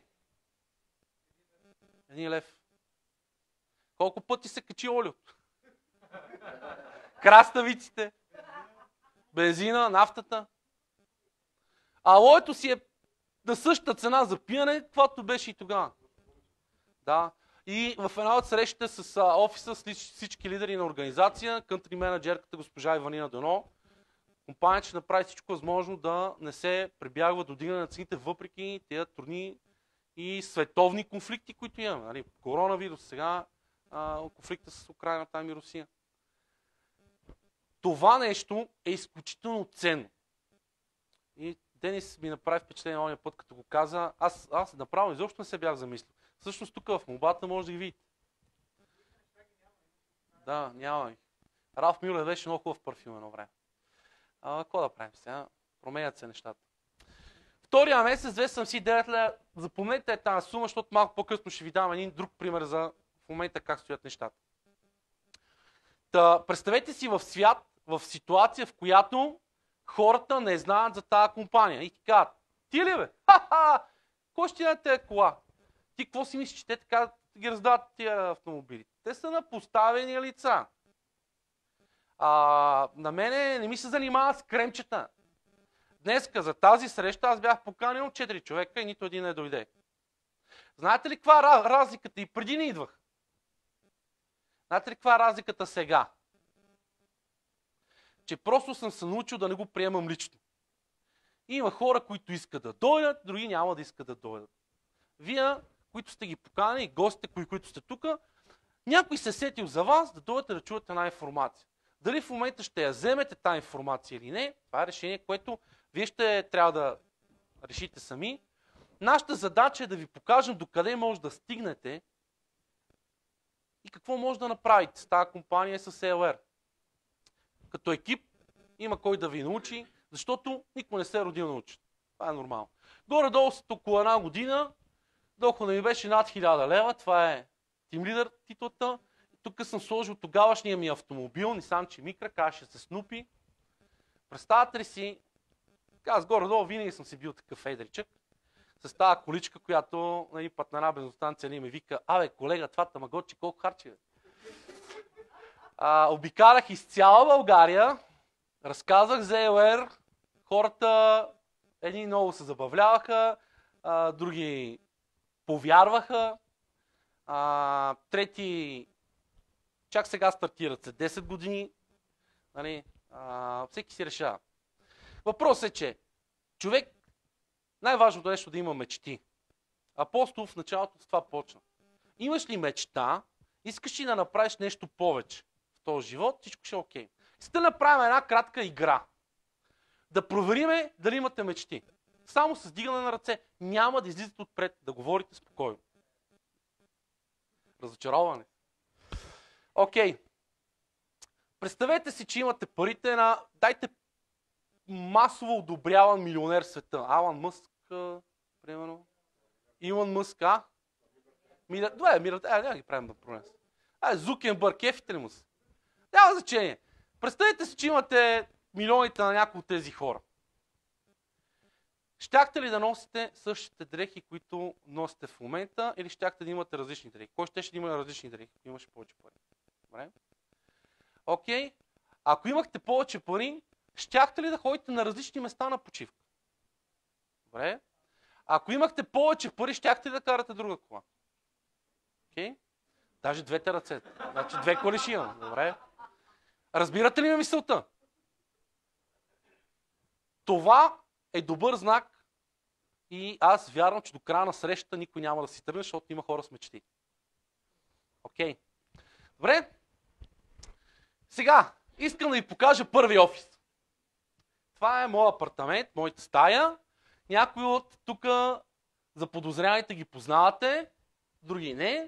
[SPEAKER 3] 1 лев. Колко пъти се качи олиото? Краставиците, бензина, нафтата. А олиото си е на същата цена за пиене, каквато беше и тогава. Да. И в една от срещите с офиса с всички лидери на организация, кънтри менеджерката госпожа Иванина Дано, компанията ще направи всичко възможно да не се прибягва до дигане на цените, въпреки тези трудни и световни конфликти, които имаме. Нали? Коронавирус, сега конфликта с Украйна, там и Русия. Това нещо е изключително ценно. И Денис ми направи впечатление ония път, като го каза. Аз направо изобщо не се бях замислил. Всъщност тук в молбата може да ги видите. Да, няма. Ралф Мюлер беше много хубав парфюм едно време. Какво да правим сега? Променят се нещата. Втория месец, 279 лева. Запомнете тази сума, защото малко по-късно ще ви дам един друг пример за в момента как стоят нещата. Представете си в свят, в ситуация, в която хората не знаят за тази компания. И ти казват, ти ли бе? Ха-ха! Кой ще ти даде тези кола? Ти какво си мислиш, че те така ги раздават тия автомобили? Те са на поставени лица. На мене не ми се занимава с кремчета. Днеска за тази среща аз бях поканил 4 човека и нито един не дойде. Знаете ли каква е разликата? И преди не идвах. Знаете ли каква е разликата сега? Че просто съм се научил да не го приемам лично. Има хора, които искат да дойдат, други няма да искат да дойдат. Вие, които сте ги поканени, гостите, които сте тук, някой се сетил за вас да дойдете да чуете една информация. Дали в момента ще я вземете тази информация или не, това е решение, което вие ще трябва да решите сами. Нашата задача е да ви покажем докъде може да стигнете и какво може да направите с тази компания с ELR. Като екип има кой да ви научи, защото никой не се е родил научен. Това е нормално. Горе-долу след около една година дохода ми беше над 1000 лева. Това е Team Leader титлата. Тук съм сложил тогавашния ми автомобил, Nissan Chimikra, каше се Снупи. Представете ли си, аз горе-долу винаги съм си бил такъв едричък, с тази количка, която на един път на една бензостанция ми вика: абе, колега, това тамагочи колко харчи, бе? Обикалях из цяла България, разказах за ELR, хората едни много се забавляваха, други повярваха, трети чак сега стартират след 10 години. Нали? Всеки си решава. Въпросът е, че човек, най-важното нещо да има мечти. Апостол в началото с това почна. Имаш ли мечта, искаш ли да направиш нещо повече в този живот, всичко ще е окей. Искате да направим една кратка игра. Да провериме дали имате мечти. Само с дигане на ръце. Няма да излизате отпред, да говорите спокойно. Разочароване. Окей. Представете си, че имате парите на... Дайте масово одобряван милионер в света. Алан Мъск, примерно. Илон Мъск, няма ги правим да проблем. Зукербърг, кефите ли му се? Няма значение. Представете си, че имате милионите на някои от тези хора. Щяхте ли да носите същите дрехи, които носите в момента, или щяхте да имате различни дрехи? Кой ще да има различни дрехи, ако имаше повече пари? Добре? Окей. Ако имахте повече пари, щяхте ли да ходите на различни места на почивка? Добре? Ако имахте повече пари, щяхте ли да карате друга кола? Окей? Даже двете ръце. Значи 2 коли ще имам. Добре? Разбирате ли ми мисълта? Това е добър знак и аз вярвам, че до края на срещата никой няма да си тръгне, защото има хора с мечти. Окей. Добре? Сега, искам да ви покажа първи офис. Това е моят апартамент, моята стая. Някои от тук заподозряните ги познавате, други не.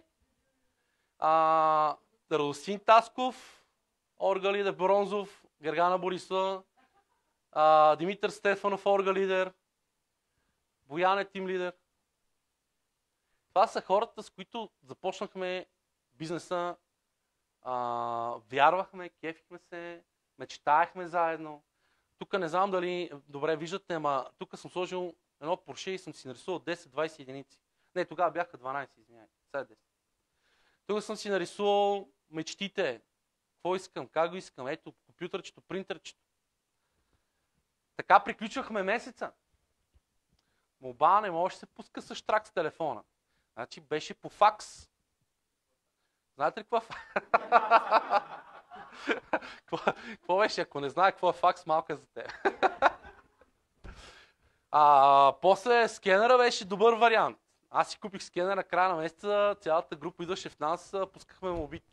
[SPEAKER 3] Радостин Тасков, Орга Лидер Бронзов, Гергана Борисова, Димитър Стефанов, Орга Лидер, Боян е Тим Лидер. Това са хората, с които започнахме бизнеса, вярвахме, кефихме се, мечтаехме заедно. Тук не знам дали добре виждате, ама тук съм сложил едно Порше и съм си нарисувал 10-20 единици. Не, тогава бяха 12, извинявайте. Сега 10. Тук съм си нарисувал мечтите. Какво искам, как го искам. Ето, компютърчето, принтерчето. Така приключвахме месеца. Молба не може да се пуска с штрак с телефона. Значи беше по факс. Знаете ли какво е? Какво беше? Ако не знае какво е факс, малко е за теб. После скенера беше добър вариант. Аз си купих скенер на края на месеца, цялата група идваше в нас, пускахме молбите.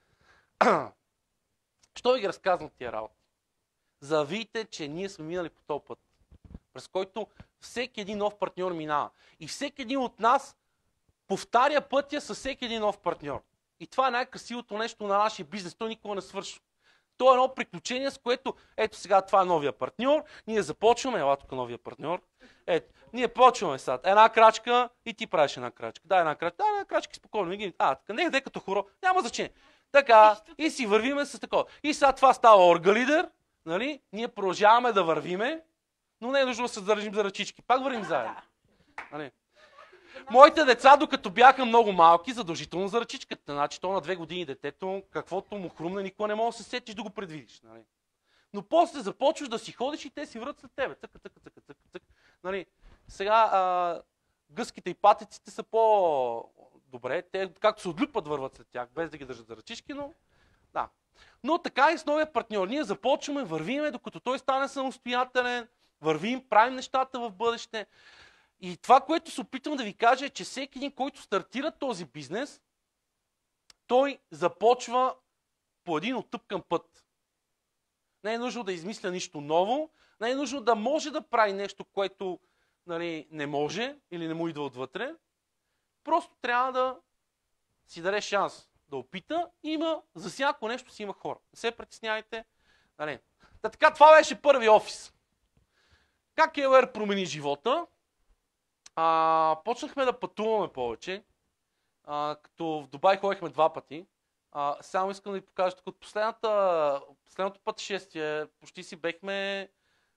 [SPEAKER 3] Що ви ги разказвам тия работи? За да видите, че ние сме минали по този път, през който всеки един нов партньор минава. И всеки един от нас повтаря пътя със всеки един нов партньор. И това е най-красивото нещо на нашия бизнес. Той никога не свършва. То е едно приключение, с което, ето сега това е новия партньор, ние започваме, ела тук новия партньор, ето, ние почваме сега една крачка и ти правиш една крачка. Дай една крачка и спокойно. Така, не като хоро, няма значение. Така, и си вървиме с такова. И сега това става Орга Лидер, нали? Ние продължаваме да вървиме, но не е нужно да се държим за ръчички. Пак вървим заедно. Нали? Моите деца, докато бяха много малки, задължително за ръчичката. Значи то на 2 години детето, каквото му хрумне, никога не може да се сетиш да го предвидиш. Нали? Но после започваш да си ходиш и те си врат след тебе. Цъка. Нали? Сега гъските и патиците са по-добре. Те както се отлюпват върват след тях, без да ги държат за ръчички, но да. Но така и с новия партньор. Ние започваме, вървиме, докато той стане самостоятелен, вървим, правим нещата в бъдеще. И това, което се опитвам да ви кажа е, че всеки един, който стартира този бизнес, той започва по един оттъпкан път. Не е нужно да измисля нищо ново, не е нужно да може да прави нещо, което нали, не може или не му идва отвътре. Просто трябва да си даде шанс да опита. За всяко нещо си има хора. Не се притеснявайте. Нали. Така, това беше първи офис. Как EOR промени живота? Почнахме да пътуваме повече. Като в Дубай ходихме 2 пъти. Само искам да ви покажа, тук от последното пътешествие почти си бехме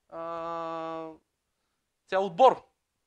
[SPEAKER 3] цял отбор.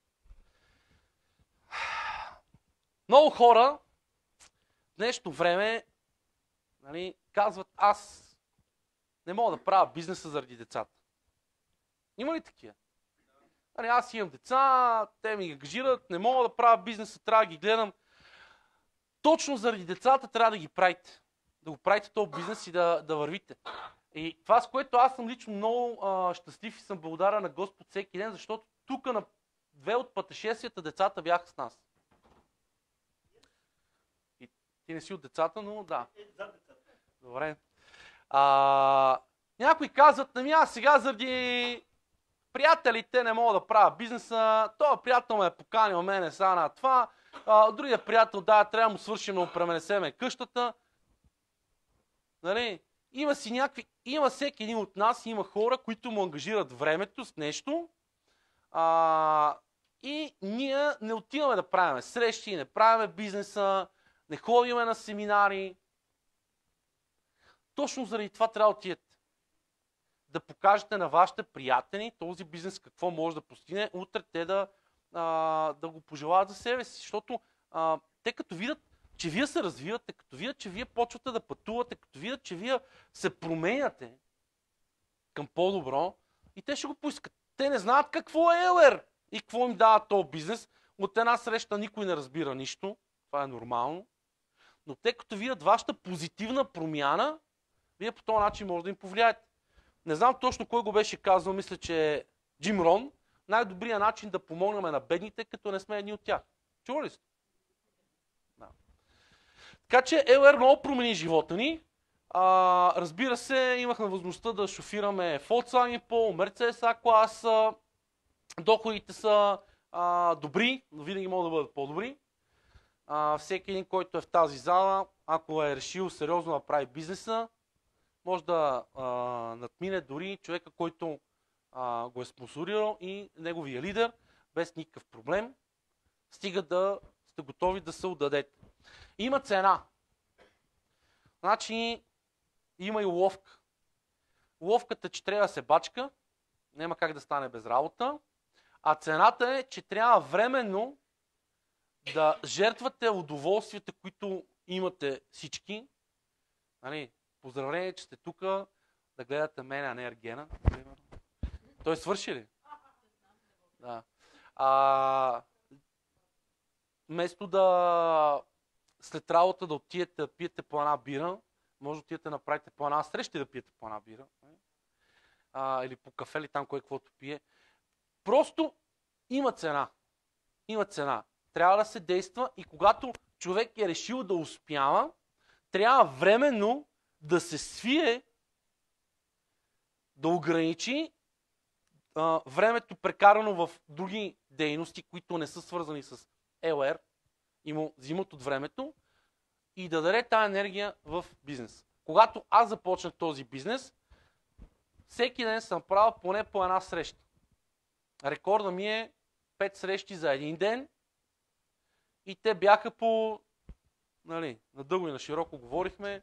[SPEAKER 3] Много хора в днешно време нали, казват, аз не мога да правя бизнеса заради децата. Има ли такива? Нали, аз имам деца, те ми ангажират, не мога да правя бизнеса, трябва да ги гледам. Точно заради децата трябва да ги правите. Да го правите този бизнес и да вървите. И това, с което аз съм лично много щастлив и съм благодарен на Господ всеки ден, защото тук на 2 от пътешествията децата бяха с нас. И ти не си от децата, но да. Добре. Някои казват, аз сега заради приятелите не мога да правя бизнеса, този приятел ме е поканил мене сега на това, другия приятел, трябва да му свършим да му пременесеме къщата. Нали? Има всеки един от нас, има хора, които му ангажират времето с нещо и ние не отиваме да правим срещи, не правим бизнеса, не ходиме на семинари. Точно заради това трябва да отидете. Да покажете на вашите приятели този бизнес какво може да постигне, утре те да го пожелават за себе си. Защото те като видят, че вие се развивате, като видят, че вие почвате да пътувате, като видят, че вие се променяте към по-добро и те ще го поискат. Те не знаят какво е EOR и какво им дава този бизнес. От една среща никой не разбира нищо. Това е нормално. Но те като видят вашата позитивна промяна, вие по този начин може да им повлияете. Не знам точно кой го беше казал, мисля, че е Джим Рон. Най-добрият начин да помогнем на бедните, като не сме едни от тях. Чува ли сте? Да. Така че EOR много промени живота ни. Разбира се, имахме възможността да шофираме Volkswagen Polo, Mercedes A-клас. Доходите са добри, но винаги могат да бъдат по-добри. Всеки един, който е в тази зала, ако е решил сериозно да прави бизнеса, може да надмине дори човека, който го е спонсорирал и неговия лидер, без никакъв проблем, стига да сте готови да се отдадете. Има цена. Значи има и уловка. Уловката, че трябва да се бачка, няма как да стане без работа, а цената е, че трябва временно да жертвате удоволствията, които имате всички. Нали, поздравление, че сте тук да гледате мен, а не Ергена. Той свърши ли? Да. Вместо да след работа да отидете да пиете по една бира, може да отидете да направите по една среща и да пиете по една бира. Или по кафе, или там кой каквото пие. Просто има цена. Има цена. Трябва да се действа и когато човек е решил да успява, трябва временно да се свие, да ограничи времето прекарано в други дейности, които не са свързани с EOR, и му взимат от времето и да даде тази енергия в бизнес. Когато аз започнах този бизнес, всеки ден съм правил поне по една среща. Рекорда ми е 5 срещи за един ден и те бяха по, нали, надълго и на широко говорихме.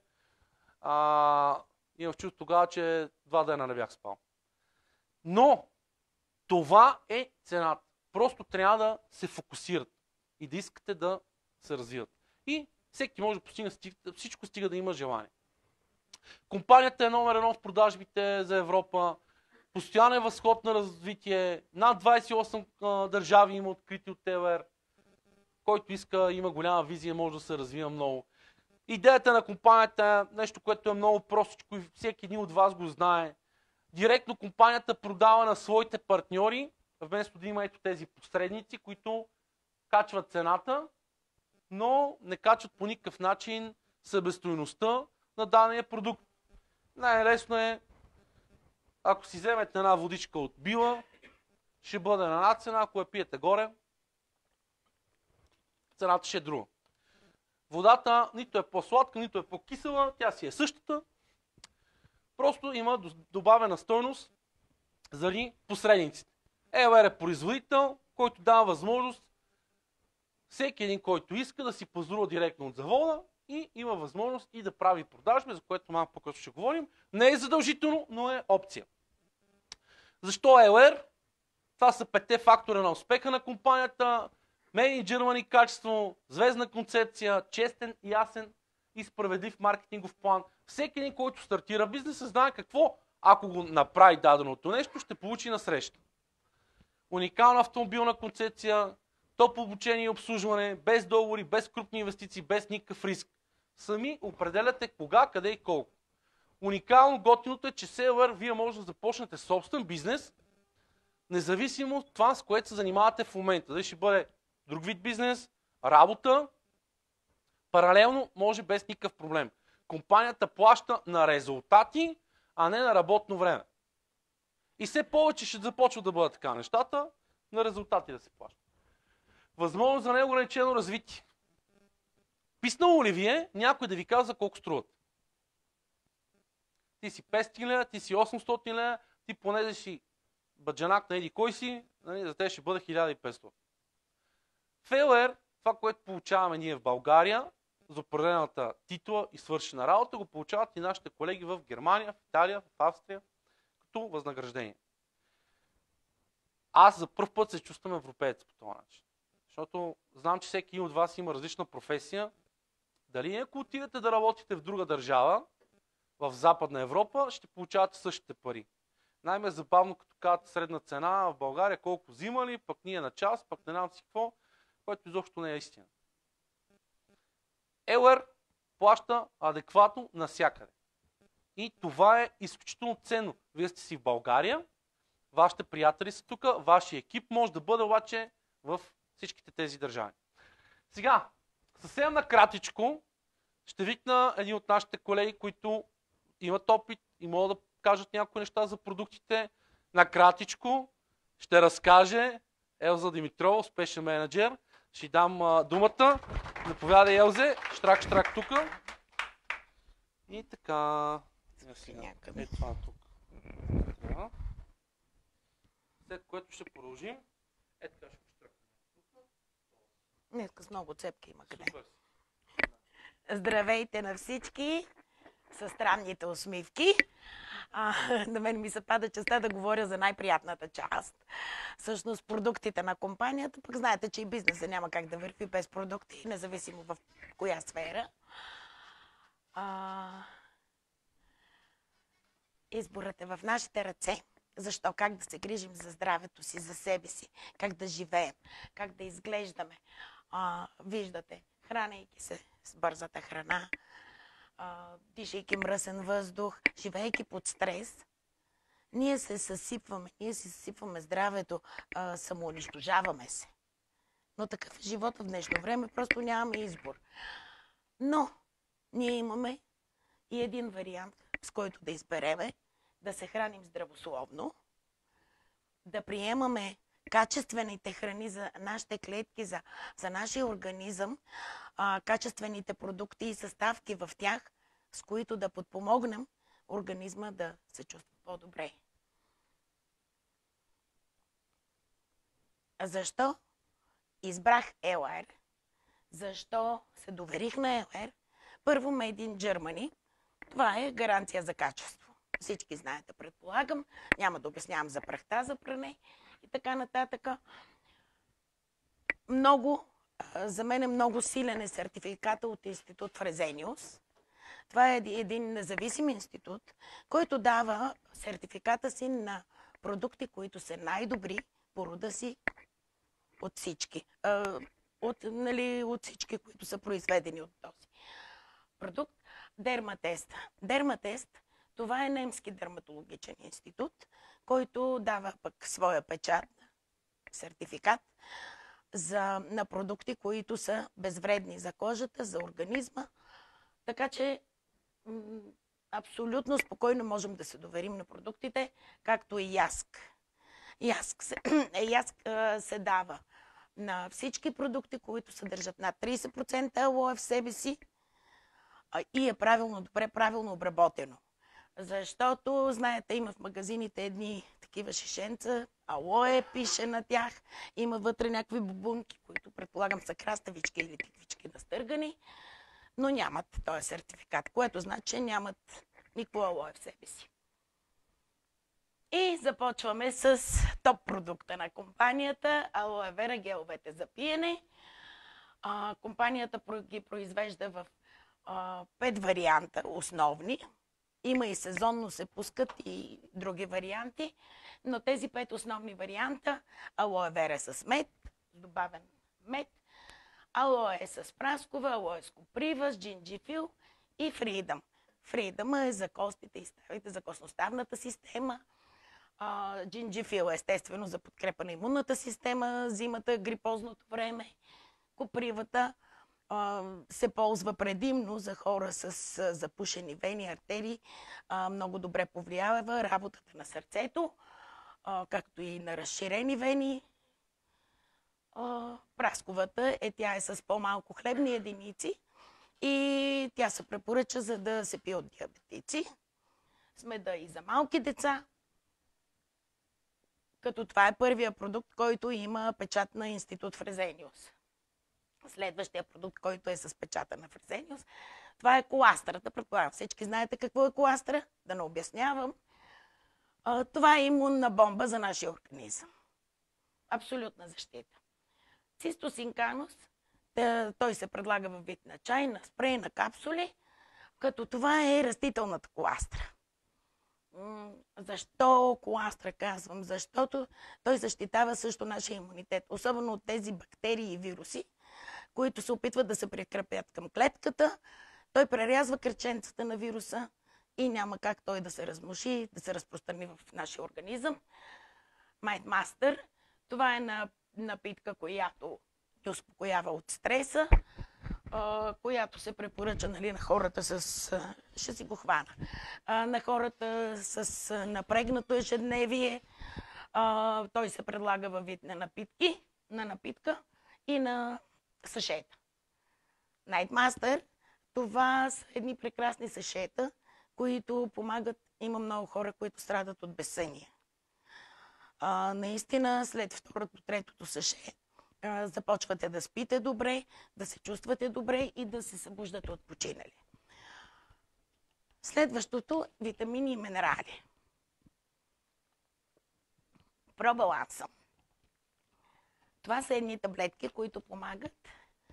[SPEAKER 3] Имах чувство тогава, че 2 дена не бях спал. Но това е цената. Просто трябва да се фокусират и да искате да се развиват. И всеки може да постигне всичко, стига да има желание. Компанията е номер 1 в продажбите за Европа. Постоянен възход на развитие. Над 28 държави има открити от EOR. Който иска, има голяма визия, може да се развива много. Идеята на компанията е нещо, което е много простичко и всеки един от вас го знае. Директно компанията продава на своите партньори, вместо да има ето тези посредници, които качват цената, но не качват по никакъв начин себестойността на дадения продукт. Най-лесно е, ако си вземете една водичка от Била, ще бъде на една цена, ако я пиете горе, цената ще е друга. Водата нито е по-сладка, нито е по-кисела, тя си е същата. Просто има добавена стойност заради посредниците. EOR е производител, който дава възможност всеки един, който иска да си пазарува директно от завода и има възможност и да прави продажби, за което малко по-късно ще говорим. Не е задължително, но е опция. Защо EOR? Това са 5 фактора на успеха на компанията. Made in Germany качество, звездна концепция, честен, ясен и справедлив маркетингов план. Всеки един, който стартира бизнеса, знае какво, ако го направи даденото нещо, ще получи насреща. Уникална автомобилна концепция, топ обучение и обслужване, без договори, без крупни инвестиции, без никакъв риск. Сами определяте кога, къде и колко. Уникално готиното е, че EOR вие може да започнете собствен бизнес, независимо от това, с което се занимавате в момента. Дали ще бъде друг вид бизнес, работа, паралелно може без никакъв проблем. Компанията плаща на резултати, а не на работно време. И все повече ще започва да бъдат така нещата, на резултати да се плащат. Възможност за неограничено развитие. Писнало ли ви е някой да ви казва колко струват? Ти си 500 лева, ти си 800 лева, ти понеже си баджанак на еди кой си, за те ще бъде 1500. В EOR, това, което получаваме ние в България, за определената титла и свършена работа, го получават и нашите колеги в Германия, в Италия, в Австрия, като възнаграждение. Аз за първ път се чувствам европеец по този начин. Защото знам, че всеки един от вас има различна професия. Дали ако отидете да работите в друга държава, в Западна Европа, ще получавате същите пари. Най-ме е забавно, като казват средна цена в България, колко взимали, пък ние на час, пък не знам си какво, което изобщо не е истина. EOR плаща адекватно навсякъде. И това е изключително ценно. Вие сте си в България, вашите приятели са тук, вашия екип може да бъде обаче в всичките тези държави. Сега, съвсем накратичко, ще викна един от нашите колеги, които имат опит и могат да кажат някои неща за продуктите. Накратичко ще разкаже Елза Димитрова, успешен менеджер. Ще дам думата. Заповядай, Елзе. Штрак тук. И така. Е това тук. Така. След което ще продължим. Е така ще го штракнем.
[SPEAKER 4] Днеска с много цепки има къде.
[SPEAKER 3] Супер.
[SPEAKER 4] Здравейте на всички с странните усмивки. На мен ми се пада честа да говоря за най-приятната част. Всъщност продуктите на компанията, пък знаете, че и бизнеса няма как да върви без продукти, независимо в коя сфера. Изборът е в нашите ръце. Защо? Как да се грижим за здравето си, за себе си, как да живеем, как да изглеждаме. Виждате, хранейки се с бързата храна, дишайки мръсен въздух, живейки под стрес, ние се съсипваме здравето, самоунищожаваме се. Но такъв е живота в днешно време, просто нямаме избор. Но ние имаме и един вариант, с който да избереме, да се храним здравословно, да приемаме качествените храни за нашите клетки, за нашия организъм, качествените продукти и съставки в тях, с които да подпомогнем организма да се чувства по-добре. Защо избрах EOR? Защо се доверих на EOR? Първо, Made in Germany. Това е гаранция за качество. Всички знаете, предполагам. Няма да обяснявам за прахта, за пране и така нататък. За мен е много силен сертификата от Институт Фрезениус. Това е един независим институт, който дава сертификата си на продукти, които са най-добри по рода си от всички. От всички, които са произведени от този продукт. Дерматест. Дерматест, Това е немски дерматологичен институт, който дава пък своя печат, сертификат на продукти, които са безвредни за кожата, за организма. Така че абсолютно спокойно можем да се доверим на продуктите, както и яск. Яск се дава на всички продукти, които съдържат над 30% алоe в себе си и е правилно обработено. Защото, знаете, има в магазините едни такива шишенца, алоe пише на тях, има вътре някакви бубунки, които предполагам са краставички или тиквички настъргани, но нямат този сертификат, което значи, че нямат никакво алоe в себе си. И започваме с топ продукта на компанията, алоe вера геловете за пиене. Компанията ги произвежда в 5 варианта основни. Има и сезонно се пускат и други варианти, но тези 5 основни варианта: алоe вера с мед, добавен мед, алоe с праскова, алоe с коприва, с джинджифил и фридъм. Фридъм е за костите и ставите, за костноставната система. Джинджифил е естествено за подкрепа на имунната система, зимата, грипозното време. Копривата се ползва предимно за хора с запушени вени, артерии. Много добре повлиява работата на сърцето, както и на разширени вени. Прасковата тя е с по-малко хлебни единици и тя се препоръча, за да се пие от диабетици. Смеда и за малки деца, като това е първия продукт, който има печат на Институт Фрезениус. Следващия продукт, който е с печата на Фрезениус, това е коластрата. Предполагам, всички знаете какво е коластра, да не обяснявам. Това е имунна бомба за нашия организъм. Абсолютна защита. Цистосинканус, той се предлага във вид на чай, на спрей, на капсули, като това е растителната коластра. Защо коластра казвам? Защото той защитава също нашия имунитет, особено от тези бактерии и вируси, които се опитват да се прикрепят към клетката. Той прерязва кръченцата на вируса и няма как той да се размножи, да се разпространи в нашия организъм. Mindmaster, това е напитка, която ни успокоява от стреса, която се препоръча, нали, на хората с... Ще си го хвана. На хората с напрегнато ежедневие. Той се предлага във вид на напитка и на сашета. Nightmaster, това са едни прекрасни сашета, които помагат. Има много хора, които страдат от безсъние. Наистина, след второто, третото саше, започвате да спите добре, да се чувствате добре и да се събуждате от починали. Следващото – витамини и минерали. Пробаланса. Това са едни таблетки, които помагат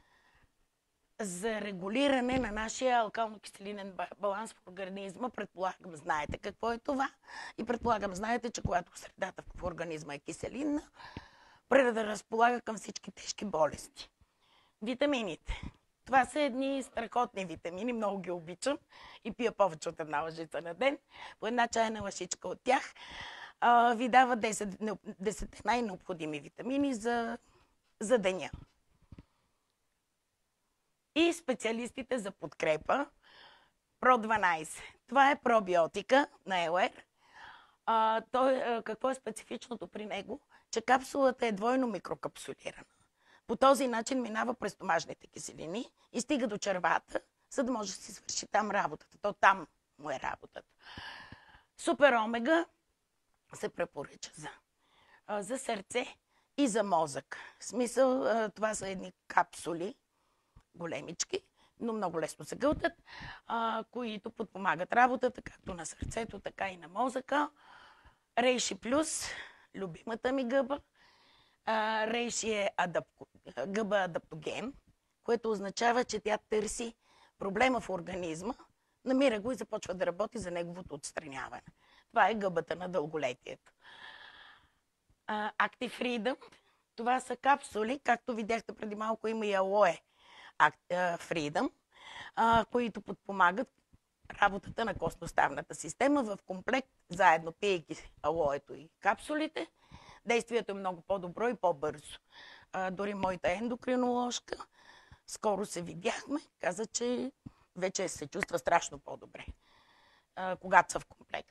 [SPEAKER 4] за регулиране на нашия алкално-киселинен баланс в организма. Предполагам, знаете какво е това. И предполагам, знаете, че когато средата в организма е киселинна, предразполага към всички тежки болести. Витамините. Това са едни страхотни витамини, много ги обичам и пия повече от една лъжица на ден. По една чайна лъжичка от тях ви дава 10 най-необходими витамини за деня. И специалистите за подкрепа. Про-12. Това е пробиотика на ЕЛЕР. Какво е специфичното при него? Че капсулата е двойно микрокапсулирана. По този начин минава през стомашните киселини и стига до червата, за да може да си свърши там работата. То там му е работата. Супер омега се препоръча за сърце и за мозък. В смисъл, това са едни капсули, големички, но много лесно се гълтат, които подпомагат работата както на сърцето, така и на мозъка. Рейши плюс, любимата ми гъба. Рейши е гъба адаптоген, което означава, че тя търси проблема в организма, намира го и започва да работи за неговото отстраняване. Това е гъбата на дълголетието. Active Freedom, това са капсули, както видяхте преди малко, има и алоe Freedom, които подпомагат работата на костноставната система в комплект, заедно пиейки алоето и капсулите. Действието е много по-добро и по-бързо. Дори моята ендокриноложка, скоро се видяхме, каза, че вече се чувства страшно по-добре, когато са в комплект.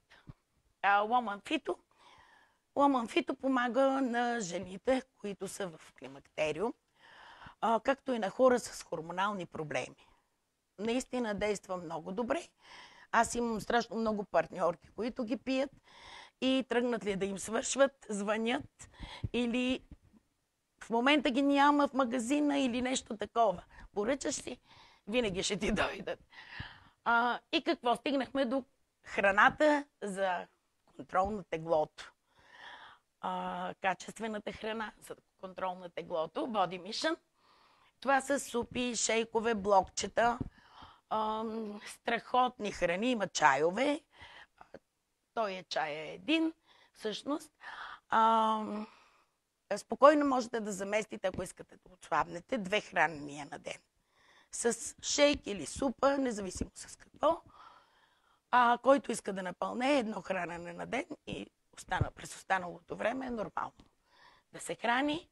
[SPEAKER 4] Ломанфито помага на жените, които са в климактериум, както и на хора с хормонални проблеми. Наистина действа много добре. Аз имам страшно много партньорки, които ги пият и тръгнат ли да им свършват, звънят или в момента ги няма в магазина или нещо такова. Поръчаш си, винаги ще ти дойдат. И какво? Стигнахме до храната за контрол на теглото. Качествената храна за контрол на теглото, Body Mission. Това са супи, шейкове, блокчета, страхотни храни, има чайове. Той чай е един, всъщност. Спокойно можете да заместите, ако искате да отслабнете, 2 хранения на ден. С шейк или супа, независимо с какво. Който иска да напълне 1 хранене на ден и през останалото време е нормално да се храни.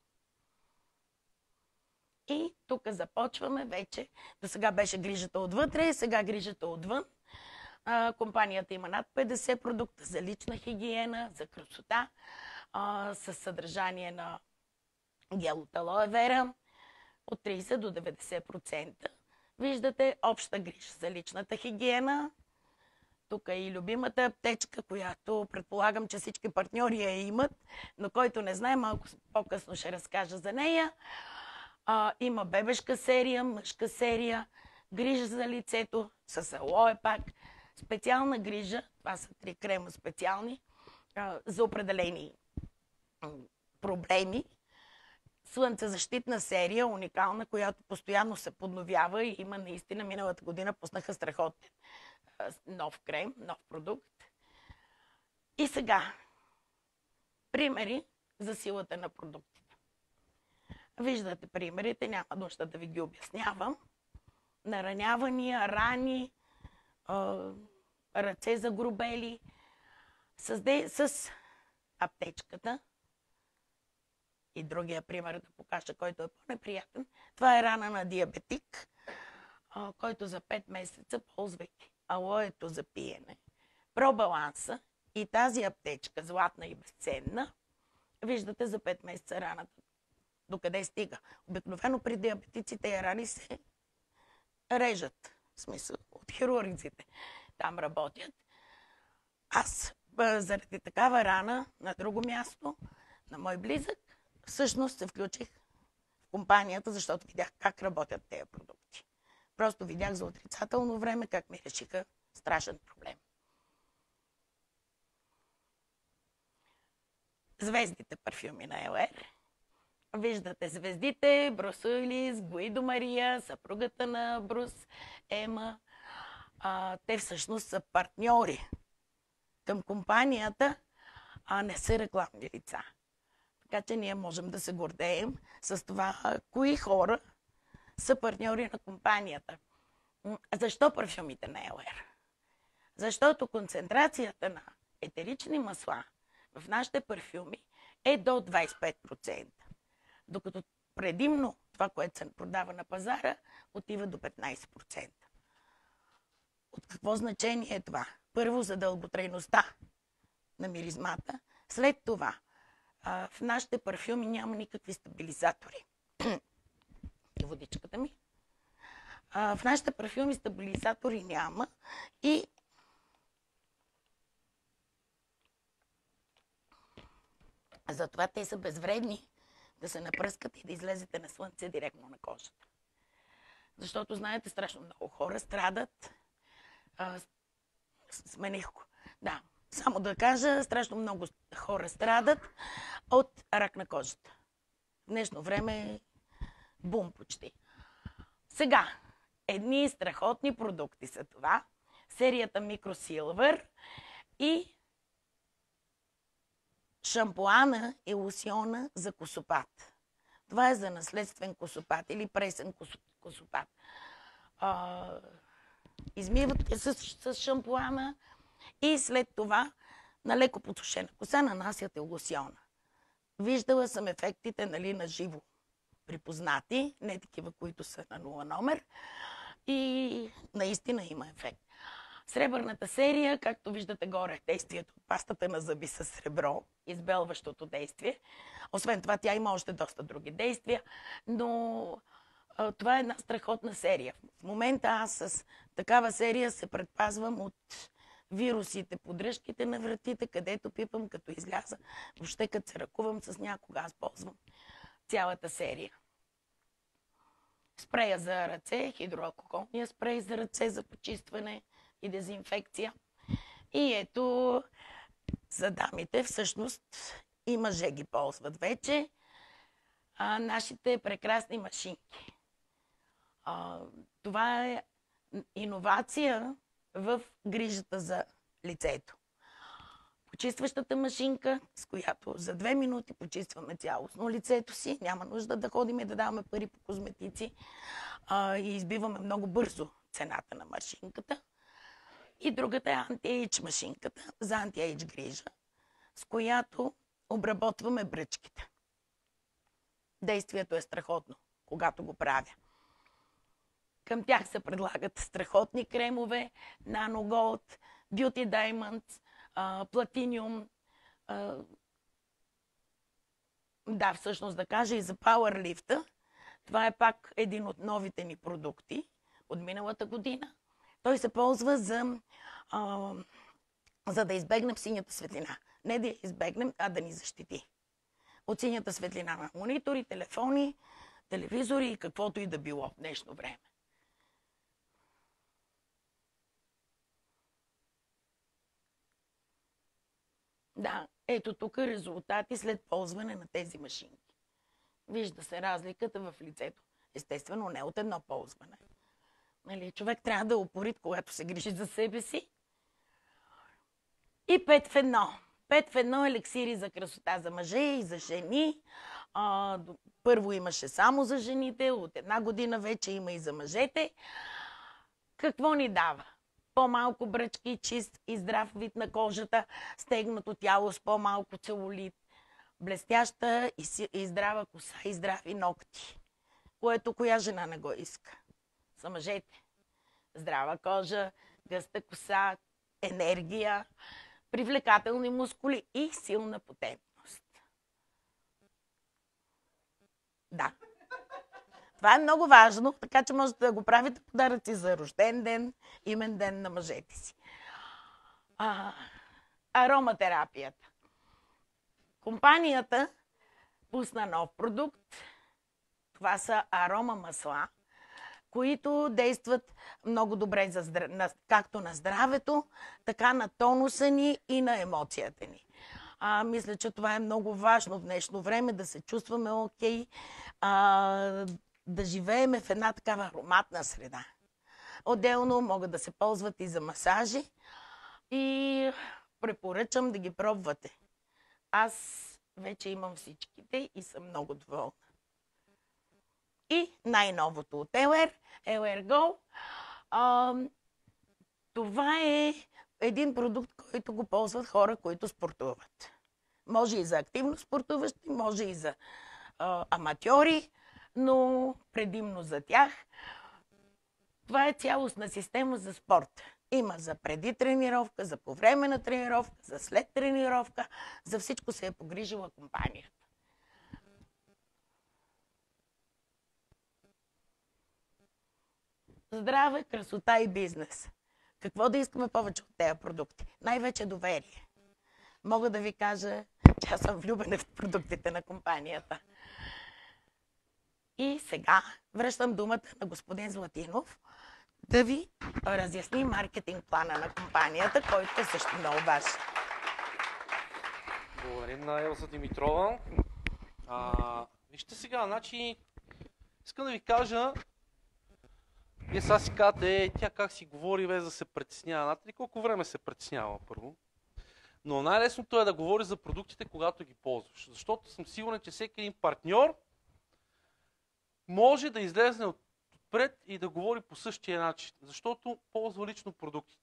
[SPEAKER 4] И тук започваме вече. До сега беше грижата отвътре, сега грижата отвън. Компанията има над 50 продукта за лична хигиена, за красота, с съдържание на гел от алоe вера от 30 до 90%. Виждате обща грижа за личната хигиена. Тук е и любимата аптечка, която предполагам, че всички партньори я имат, но който не знае, малко по-късно ще разкажа за нея. Има бебешка серия, мъжка серия, грижа за лицето с алоe пак, специална грижа, това са 3 крема специални, за определени проблеми. Слънцезащитна серия, уникална, която постоянно се подновява и има наистина, миналата година пуснаха страхотен нов крем, нов продукт. И сега, примери за силата на продуктите. Виждате примерите, няма нужда да ви ги обяснявам. Наранявания, рани, ръце загрубели, с аптечката. И другия пример да покажа, който е по-неприятен. Това е рана на диабетик, който за 5 месеца, ползвайки алоето за пиене, пробаланса и тази аптечка, златна и безценна, виждате за 5 месеца раната докъде стига. Обикновено при диабетиците рани се режат, в смисъл от хирургците. Там работят. Аз заради такава рана на друго място, на мой близък, всъщност се включих в компанията, защото видях как работят тези продукти. Просто видях за отрицателно време как ми решиха страшен проблем. Звездите парфюми на Елер. Виждате звездите, Брус Уилис, Гуидо Мария, съпругата на Брус, Ема. Те всъщност са партньори към компанията, а не са рекламни лица. Така че ние можем да се гордеем с това, кои хора са партньори на компанията. Защо парфюмите на Елер? Защото концентрацията на етерични масла в нашите парфюми е до 25%. Докато предимно това, което се продава на пазара, отива до 15%. От какво значение е това? Първо, за дълготрайността на миризмата. След това, в нашите парфюми няма никакви стабилизатори. Водичката ми. В нашите парфюми стабилизатори няма и затова те са безвредни да се напръскат и да излезете на слънце директно на кожата. Защото, знаете, страшно много хора страдат. Смених го. Да, само да кажа, страшно много хора страдат от рак на кожата. В днешно време е бум почти. Сега, едни страхотни продукти са това. Серията Microsilver и шампуана и лосьона за косопат. Това е за наследствен косопат или пресен косопат. Измивате с шампуана и след това на леко потушена коса нанасяте лосьона. Виждала съм ефектите, нали, на живо припознати, не такива, които са на 0 номер. И наистина има ефект. Сребърната серия, както виждате горе, действието от пастата на зъби с сребро, избелващото действие. Освен това, тя има още доста други действия, но това е една страхотна серия. В момента аз с такава серия се предпазвам от вирусите, поддръжките на вратите, където пипам, като изляза. Въобще, като се ръкувам с някога, аз ползвам цялата серия. Спрея за ръце, хидроалкохолния спрей за ръце за почистване и дезинфекция. И ето за дамите, всъщност и мъже ги ползват вече, нашите прекрасни машинки. Това е иновация в грижата за лицето. Почистващата машинка, с която за 2 минути почистваме цялостно лицето си. Няма нужда да ходим и да даваме пари по козметици и избиваме много бързо цената на машинката. И другата е анти-ейдж машинката за анти-ейдж грижа, с която обработваме бръчките. Действието е страхотно, когато го правя. Към тях се предлагат страхотни кремове, Nano Gold, Beauty Diamonds, Platinum. Да, всъщност да кажа и за Power Lift. Това е пак един от новите ни продукти от миналата година. Той се ползва за да избегнем синята светлина. Не да я избегнем, а да ни защити от синята светлина на монитори, телефони, телевизори и каквото и да било в днешно време. Да, ето тук резултати след ползване на тези машинки. Вижда се разликата в лицето. Естествено, не от едно ползване. Нали, човек трябва да е упорит, когато се грижи за себе си. И 5 в 1. 5 в 1 еликсири за красота за мъже и за жени. Първо имаше само за жените, от 1 година вече има и за мъжете. Какво ни дава? По-малко бръчки, чист и здрав вид на кожата, стегнато тяло с по-малко целулит, блестяща и здрава коса и здрави ногти, което коя жена не го иска? За мъжете. Здрава кожа, гъста коса, енергия, привлекателни мускули и силна потентност. Да. Това е много важно, така че можете да го правите подаръци за рожден ден, имен ден на мъжете си. Ароматерапията. Компанията пусна нов продукт. Това са арома масла, които действат много добре както на здравето, така на тонуса ни и на емоцията ни. Мисля, че това е много важно в днешно време, да се чувстваме окей, да живееме в една такава ароматна среда. Отделно могат да се ползват и за масажи и препоръчам да ги пробвате. Аз вече имам всичките и съм много доволна. И най-новото от Елер Go. Това е един продукт, който го ползват хора, които спортуват. Може и за активно спортуващи, може и за аматьори, но предимно за тях. Това е цялостна система за спорт. Има за преди тренировка, за по време на тренировка, за след тренировка. За всичко се е погрижила компанията. Здраве, красота и бизнес. Какво да искаме повече от тези продукти? Най-вече доверие. Мога да ви кажа, че аз съм влюбена в продуктите на компанията. И сега връщам думата на господин Златинов да ви разясни маркетинг плана на компанията, който е също много важен.
[SPEAKER 3] Благодарим на Елза Димитрова. Вижте сега, значи, искам да ви кажа, вие сега си казвате, тя как си говори без да се притеснява. Знаете ли колко време се притеснява първо? Но най-лесното е да говори за продуктите, когато ги ползваш. Защото съм сигурен, че всеки един партньор може да излезе от отпред и да говори по същия начин, защото ползва лично продуктите.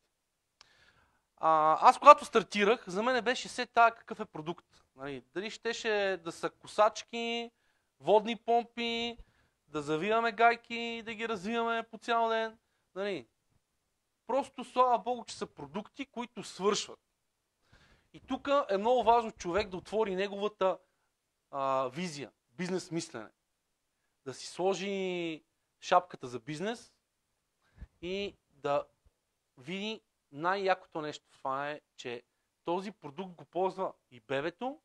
[SPEAKER 3] Аз когато стартирах, за мен беше все тая какъв е продукт. Нали, дали щеше да са косачки, водни помпи, да завиваме гайки, да ги развиваме по цял ден. Нали. Просто слава Богу, че са продукти, които свършват. И тук е много важно човек да отвори неговата визия, бизнес мислене. Да си сложи шапката за бизнес и да види най-якото нещо в това е, че този продукт го ползва и бебето,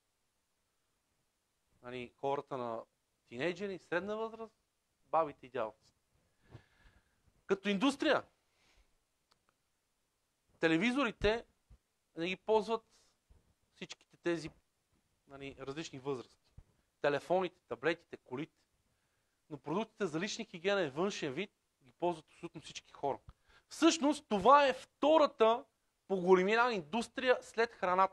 [SPEAKER 3] нали, хората на тинейджери, средна възраст, бабите и дядовците. Като индустрия, телевизорите не ги ползват всичките тези, нали, различни възрасти. Телефоните, таблетите, колите. Но продуктите за лични хигиена и външен вид ги ползват абсолютно всички хора. Всъщност това е втората по големина индустрия след храната.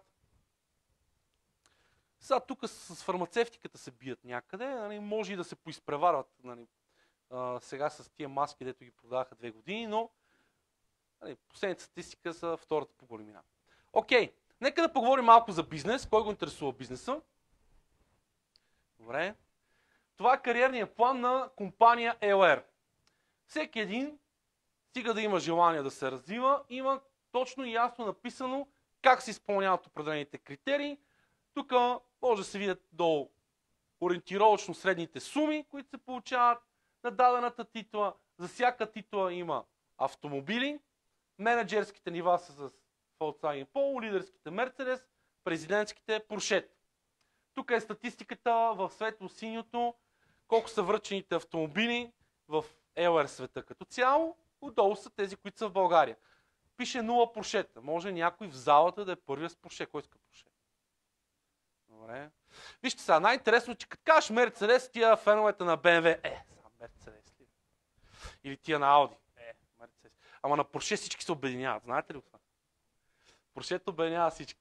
[SPEAKER 3] Сега тук с фармацевтиката се бият някъде, нали, може и да се поизпреварват, нали, сега с тия маски, дето ги продаваха 2 години, но нали, последната статистика са втората по големина. Окей, нека да поговорим малко за бизнес. Кой го интересува бизнеса? Добре. Това е кариерният план на компания EOR. Всеки един, стига да има желание да се развива, има точно и ясно написано как се изпълняват определените критерии. Тук може да се видят долу ориентировъчно средните суми, които се получават на дадената титла. За всяка титла има автомобили, менеджерските нива са с Volkswagen Polo, лидерските Mercedes, президентските Porsche. Тук е статистиката в светло-синьото, колко са връчените автомобили в EOR света като цяло. Отдолу са тези, които са в България. Пише 0 Porsche. Може някой в залата да е първия с Porsche. Кой иска Porsche? Добре. Вижте сега, най-интересно, че като кажеш Mercedes, тия феновете на BMW, сега Mercedes ли? Или тия на Audi, Mercedes. Ама на Porsche всички се обединяват. Знаете ли това? Porsche обединява всички.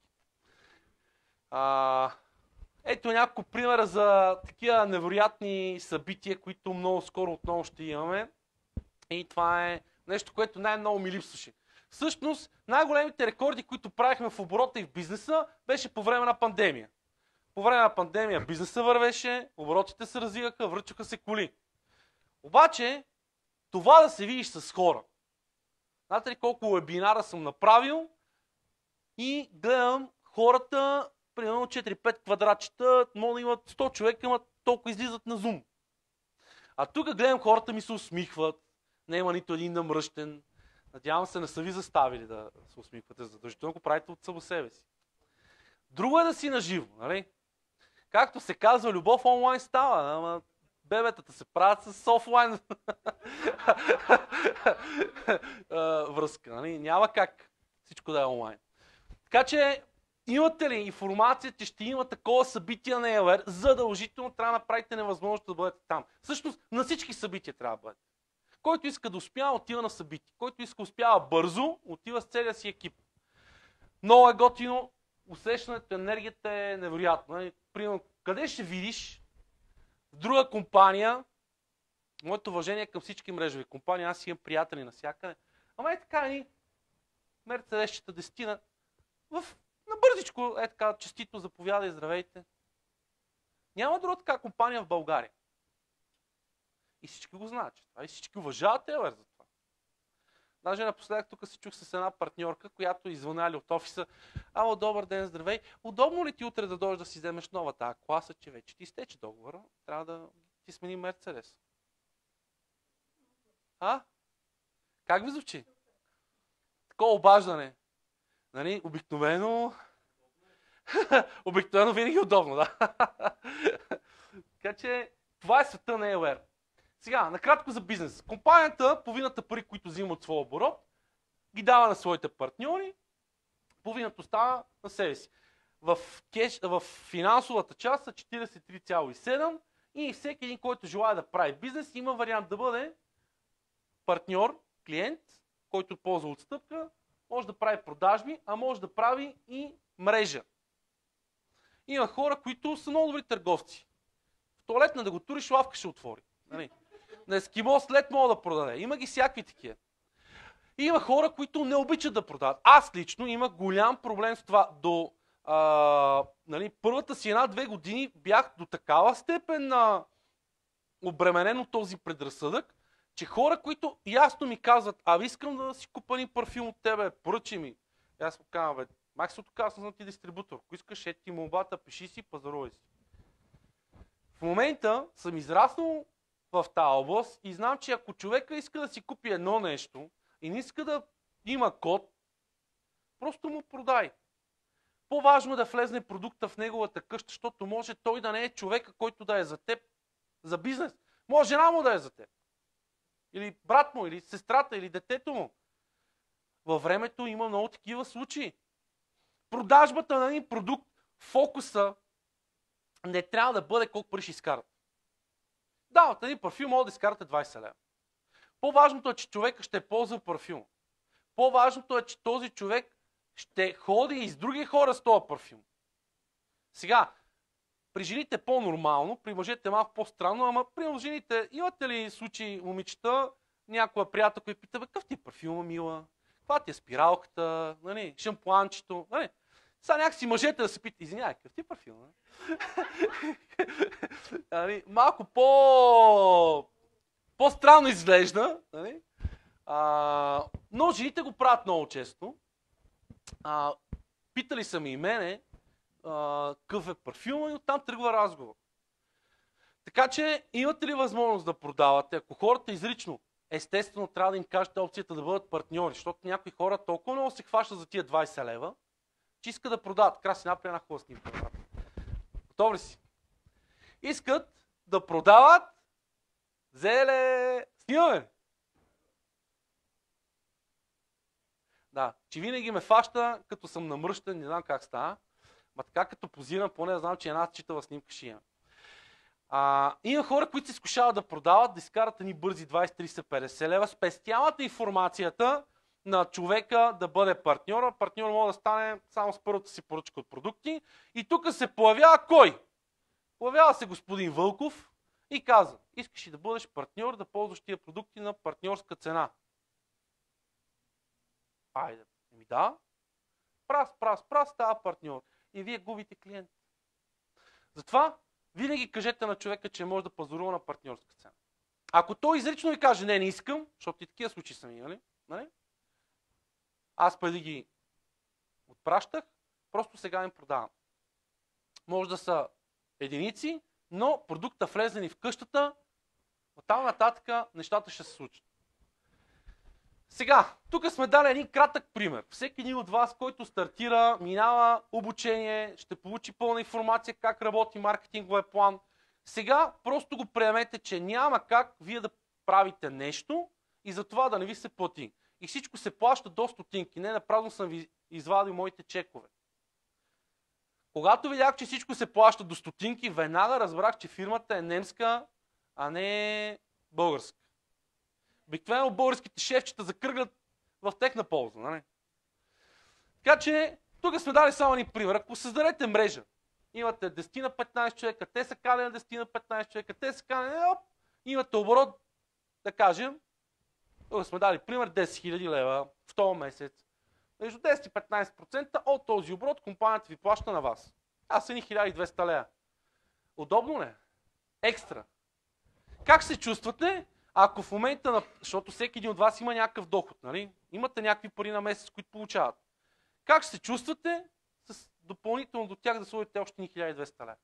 [SPEAKER 3] Ето няколко примера за такива невероятни събития, които много скоро отново ще имаме. И това е нещо, което най-много ми липсваше. Всъщност, най-големите рекорди, които правихме в оборота и в бизнеса, беше по време на пандемия. По време на пандемия бизнеса вървеше, оборотите се развиваха, връчаха се коли. Обаче, това да се видиш с хора. Знаете ли колко вебинара съм направил и гледам хората, примерно 4-5 квадратчета, може да имат 100 човека, имат толкова излизат на Zoom. А тук гледам хората ми се усмихват, не има нито един намръщен. Надявам се, не са ви заставили да се усмихвате, задължително го правите от само себе си. Друго е да си наживо, нали? Както се казва, любов онлайн става, ама бебетата се правят с офлайн връзка, нали? Няма как всичко да е онлайн. Така че, имате ли информация, че ще има такова събитие на EOR, задължително трябва да направите невъзможно да бъдете там. Всъщност, на всички събития трябва да бъдете. Който иска да успява, отива на събитие. Който иска да успява бързо, отива с целия си екип. Много е готино, усещането, енергията е невероятно. Примерно, къде ще видиш в друга компания, моето уважение към всички мрежови компании, аз имам приятели навсякъде, ама е така, ни Мерцедесчета 10 на бързичко, е така, честито, заповядай, здравейте. Няма друга така компания в България. И всички го знаят, че това. И всички уважават EOR за това. Даже напоследък тук се чух с една партньорка, която извъняли от офиса. Ало, добър ден, здравей. Удобно ли ти утре да дойдеш да си вземеш новата класа, че вече ти изтече договора? Трябва да ти смени Мерцедес. Как ви звучи? Такова обаждане. Нали, обикновено винаги удобно, да. Така че това е света на EOR. Сега, накратко за бизнес. Компанията, половината пари, които взима от своя оборот, ги дава на своите партньори, половината остава на себе си. В финансовата част са 43,7 и всеки един, който желая да прави бизнес, има вариант да бъде партньор, клиент, който ползва отстъпка, може да прави продажби, а може да прави и мрежа. Има хора, които са много добри търговци. В тоалетна да го туриш, лавка ще отвори. Нали? На ескимо след мога да продаде. Има ги всякакви такива. И има хора, които не обичат да продават. Аз лично имах голям проблем с това. До нали, първата си 1-2 години бях до такава степен обременен от този предразсъдък, че хора, които ясно ми казват, искам да си купа един парфюм от тебе, поръчи ми. И аз му казвам, Максото казва, съм ти дистрибутор. Ако искаш, ето ти молбата, пиши си, пазарувай си. В момента съм израснал в тази област и знам, че ако човека иска да си купи едно нещо и не иска да има код, просто му продай. По-важно е да влезне продукта в неговата къща, защото може той да не е човека, който да е за теб, за бизнес. Може жена му да е за теб. Или брат му, или сестрата, или детето му. Във времето има много такива случаи. Продажбата на един продукт, фокуса не трябва да бъде колко пари ще изкарат. Да, от един парфюм може да изкарате 20 лева. По-важното е, че човека ще ползва парфюм. По-важното е, че този човек ще ходи и с други хора с този парфюм. Сега, при жените по-нормално, при мъжете малко по-странно, ама при жените имате ли случаи, момичета, някоя приятел, който пита, какъв ти е парфюма, мила? Каква ти е спиралката, нали, шампуанчето, нали? Сега някакси мъжете да се пита, извинявай, какъв ти е парфюма? Нали, малко по-странно изглежда, нали? Но жените го правят много често. Питали са ми и мене какъв е парфюма и оттам тръгва разговор. Така че имате ли възможност да продавате, ако хората изрично, естествено трябва да им кажете опцията да бъдат партньори, защото някои хора толкова много се хващат за тия 20 лева, че искат да продават. Краси направи една хубава снимка. Готов ли си? Искат да продават зеле... Снимаме! Да, че винаги ме фаща, като съм намръщен, не знам как става. Ма така като позирам, поне да знам, че една читава снимка ще има. Има хора, които се изкушават да продават, да изкарат ни бързи 20, 30, 50 лева. Спестяват информацията на човека да бъде партньора. Партньор може да стане само с първата си поръчка от продукти. И тук се появява кой? Появява се господин Вълков и каза, искаш ли да бъдеш партньор, да ползваш тия продукти на партньорска цена? Айде, да. Прас, става партньор. И вие губите клиент. Затова винаги кажете на човека, че може да пазарува на партньорска цена. Ако той изрично ви каже, не искам, защото и такива случаи са имали, нали? Аз преди ги отпращах, просто сега им продавам. Може да са единици, но продукта влезени в къщата, оттам нататък нещата ще се случат. Сега, тук сме дали един кратък пример. Всеки един от вас, който стартира, минава обучение, ще получи пълна информация как работи маркетинговия план. Сега просто го приемете, че няма как вие да правите нещо и за това да не ви се плати. И всичко се плаща до стотинки. Не напразно съм ви извадил моите чекове. Когато видях, че всичко се плаща до стотинки, веднага разбрах, че фирмата е немска, а не българска. Обикновено българските шефчета закръглят в техна полза. Нали? Така че, тук сме дали само един пример. Ако създадете мрежа, имате 10 на 15 човека, те са канени на 10 на 15 човека, те са канени, имате оборот, да кажем, тук сме дали пример, 10 000 лева в този месец. Между 10 и 15% от този оборот компанията ви плаща на вас. Аз са 1200 лева. Удобно ли? Екстра. Как се чувствате? Ако в момента, защото всеки един от вас има някакъв доход, нали? Имате някакви пари на месец, които получават. Как се чувствате с допълнително до тях да сложите още 1200 лева?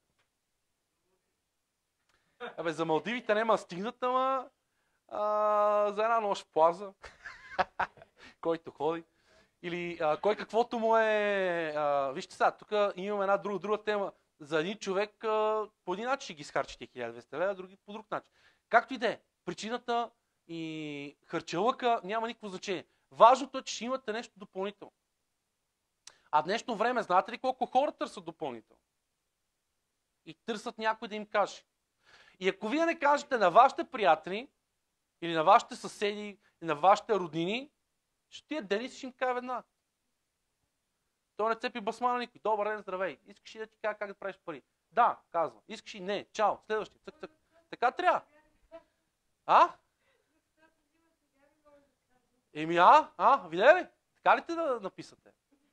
[SPEAKER 3] За Малдивите няма стигнат, ама за една нощ в плаза, който ходи. Или кой каквото му е... вижте сега, тук имаме една друга тема. За един човек по един начин ще ги изхарчите 1200 лева, други по друг начин. Както и да е. Причината и харчелъка няма никакво значение. Важното е, че ще имате нещо допълнително. А в днешно време, знаете ли колко хора търсят допълнително? И търсят някой да им каже. И ако вие не кажете на вашите приятели, или на вашите съседи, или на вашите роднини, ще тия дени ще им кажа веднага. Той не цепи басма на никой. Добър ден, здравей. Искаш ли да ти кажа как да правиш пари? Да, казва. Искаш ли? Не. Чао. Следващи. Цък. Така трябва. Видя ли? Така ли те да написате?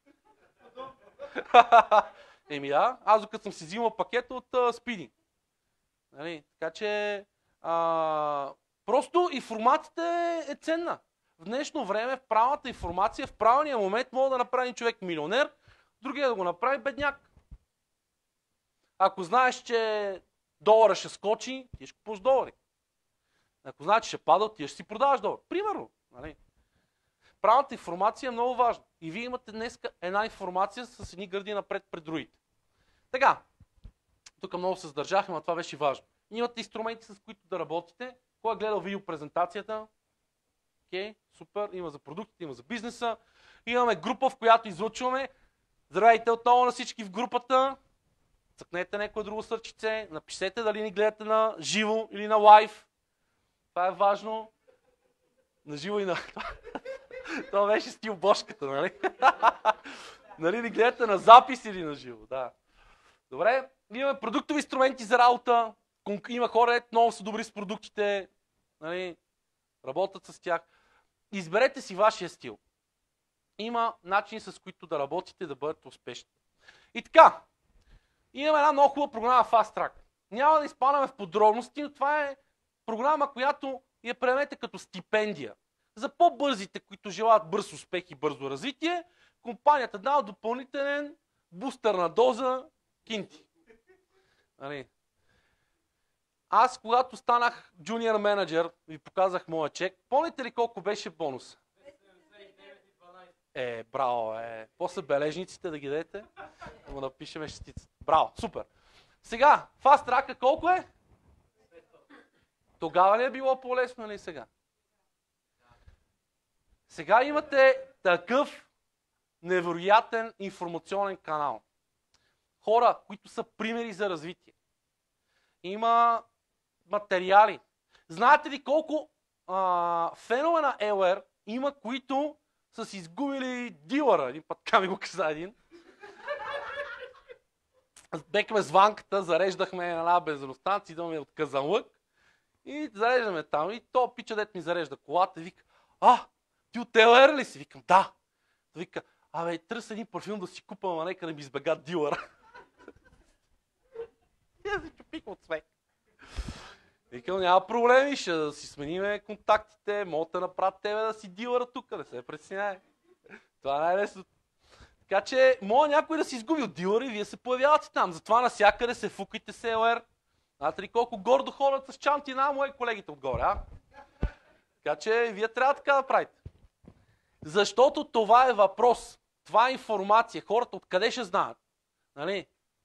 [SPEAKER 3] Аз докато съм си взимал пакет от Спиди. Нали? Така че просто информацията е ценна. В днешно време в правилната информация, в правилния момент може да направи човек милионер, другия да го направи бедняк. Ако знаеш, че долара ще скочи, ти ще купуваш долари. Ако знаеш, че ще пада, ти ще си продаваш долар. Примерно. Нали? Правилната информация е много важна. И вие имате днес една информация с едни гърди напред пред другите. Така, тук много се задържахме, но това беше важно. Имате инструменти, с които да работите. Кой е гледал видеопрезентацията? Окей, супер. Има за продуктите, има за бизнеса. Имаме група, в която излъчваме. Здравейте отново на всички в групата. Цъкнете някое друго сърчице. Напишете дали ни гледате на живо или на лайв. Това е важно. На живо и на... Това беше стил бошката, нали? Нали ни гледате на запис или на живо, да. Добре, имаме продуктови инструменти за работа. Има хора, много са добри с продуктите. Нали? Работят с тях. Изберете си вашия стил. Има начини, с които да работите, да бъдете успешни. И така, имаме една много хубава програма Fast Track. Няма да изпадаме в подробности, но това е програма, която я приемете като стипендия. За по-бързите, които желаят бърз успех и бързо развитие, компанията дава допълнителен бустерна доза кинти. Нали? Аз, когато станах джуниор менеджер, ви показах моя чек. Помните ли колко беше бонус? 2,9. Браво, После бележниците да ги дадете, да му напишеме шестица. Браво, супер. Сега, Fast Track колко е? Тогава ли е било по-лесно или сега? Сега имате такъв невероятен информационен канал. Хора, които са примери за развитие. Има материали. Знаете ли колко фенове на LR има, които са си изгубили дилъра? Един път така ми го каза един. Бекме с ванката, зареждахме една бензиностанция, идваме от Казанлък и зареждаме там. И то пича, дет ми зарежда колата и вика: ти от LR ли си? Викам: да. Той вика: търся един парфюм да си купа, ама нека да ми избега дилъра. И аз си чупих от смех. Викам: няма проблеми, ще си смениме контактите, мога да направя тебе да си дилъра тук, не се притеснявай. Това е най-лесно. Така че, може някой да си изгуби от дилъра и вие се появявате там. Затова навсякъде се фукайте с LR. Знаете ли колко гордо ходят с чанти на мои колегите отгоре, Така че, вие трябва така да правите. Защото това е въпрос. Това е информация. Хората откъде ще знаят? Нали?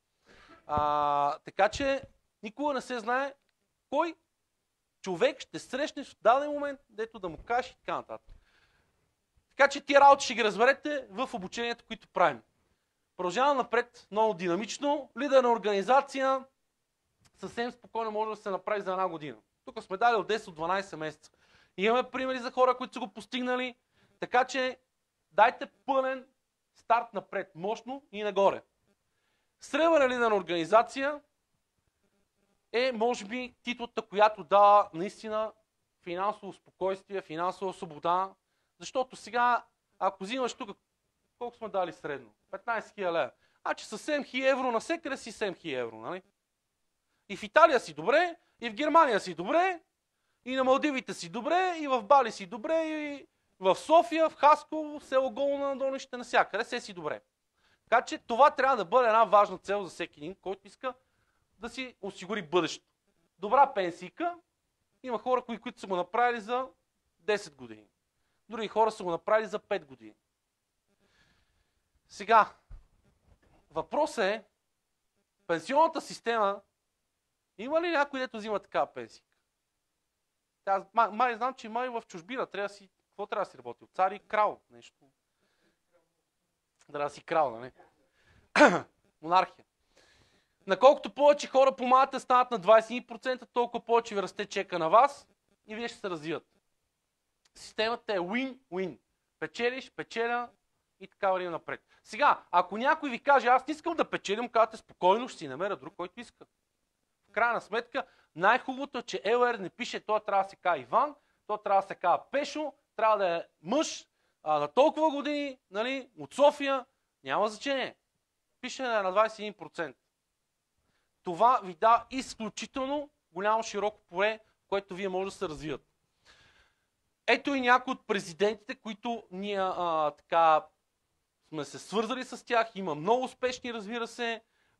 [SPEAKER 3] Така че никога не се знае кой човек ще срещнеш в даден момент, дето да му кажеш и така нататък. Така че тия работи ще ги разберете в обучението, които правим. Продължавам напред, много динамично. Лидер на организация съвсем спокойно може да се направи за една година. Тук сме дали от 10-12 месеца. Имаме примери за хора, които са го постигнали. Така че дайте пълен старт напред, мощно и нагоре. Сребърна лидер на организация е, може би, титлата, която дава наистина финансово спокойствие, финансова свобода. Защото сега, ако взимаш тук, колко сме дали средно? 15 000 лева. Значи с 7 000 евро, навсекъде си 7 000 евро, нали? И в Италия си добре, и в Германия си добре, и на Малдивите си добре, и в Бали си добре, и в София, в Хасково, в село Голо на Долнище, навсякъде се си добре. Така че това трябва да бъде една важна цел за всеки един, който иска да си осигури бъдещето. Добра пенсийка. Има хора, които са го направили за 10 години. Други хора са го направили за 5 години. Сега, въпросът е, пенсионната система, има ли някой, дето взима такава пенсия? Май знам, че май в чужбина трябва да си... Какво трябва да си работи? Цар и крал. Нещо. Трябва да си крал, нали? Монархия. Наколкото повече хора помагат да станат на 21%, толкова повече ви расте чека на вас и вие ще се развиват. Системата е win-win. Печелиш, печеля и така вървим напред. Сега, ако някой ви каже: аз не искам да печелим, казвате: спокойно, ще си намеря друг, който иска. В крайна сметка, Най-хубавото е, че ЛР не пише, той трябва да се казва Иван, той трябва да се казва Пешо, трябва да е мъж, на толкова години, нали, от София, няма значение. Пише на 21%. Това ви дава изключително голямо широко поле, което вие може да се развиват. Ето и някои от президентите, които ние така сме се свързали с тях. Има много успешни, разбира се.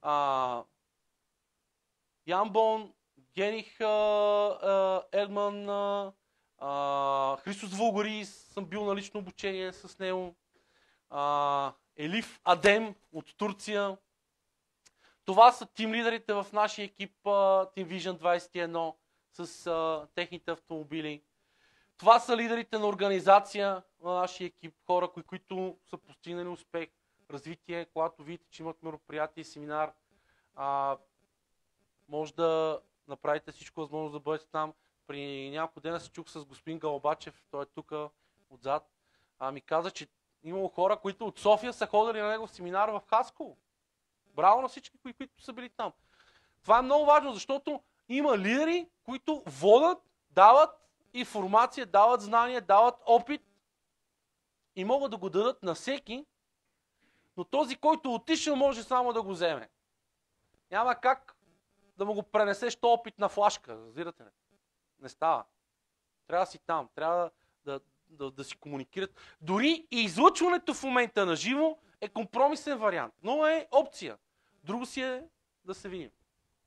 [SPEAKER 3] Ямбон, Гених Едман, Христос Вулгарис, съм бил на лично обучение с него. Елиф Адем от Турция. Това са тим лидерите в нашия екип Team Vision 21 с техните автомобили. Това са лидерите на организация на нашия екип, хора, които са постигнали успех, развитие, когато видите, че имат мероприятие и семинар. Може да направите всичко възможно да бъдете там. При няколко дена се чух с господин Галбачев, той е тук отзад. Ми каза, че имало хора, които от София са ходили на негов семинар в Хасково. Браво на всички, които са били там. Това е много важно, защото има лидери, които водят, дават информация, дават знания, дават опит и могат да го дадат на всеки, но този, който отишъл, може само да го вземе. Няма как да му го пренесеш то опит на флашка, разбирате ли? Не става. Трябва да си там, трябва да си комуникират. Дори и излъчването в момента на живо е компромисен вариант, но е опция. Друго си е да се видим.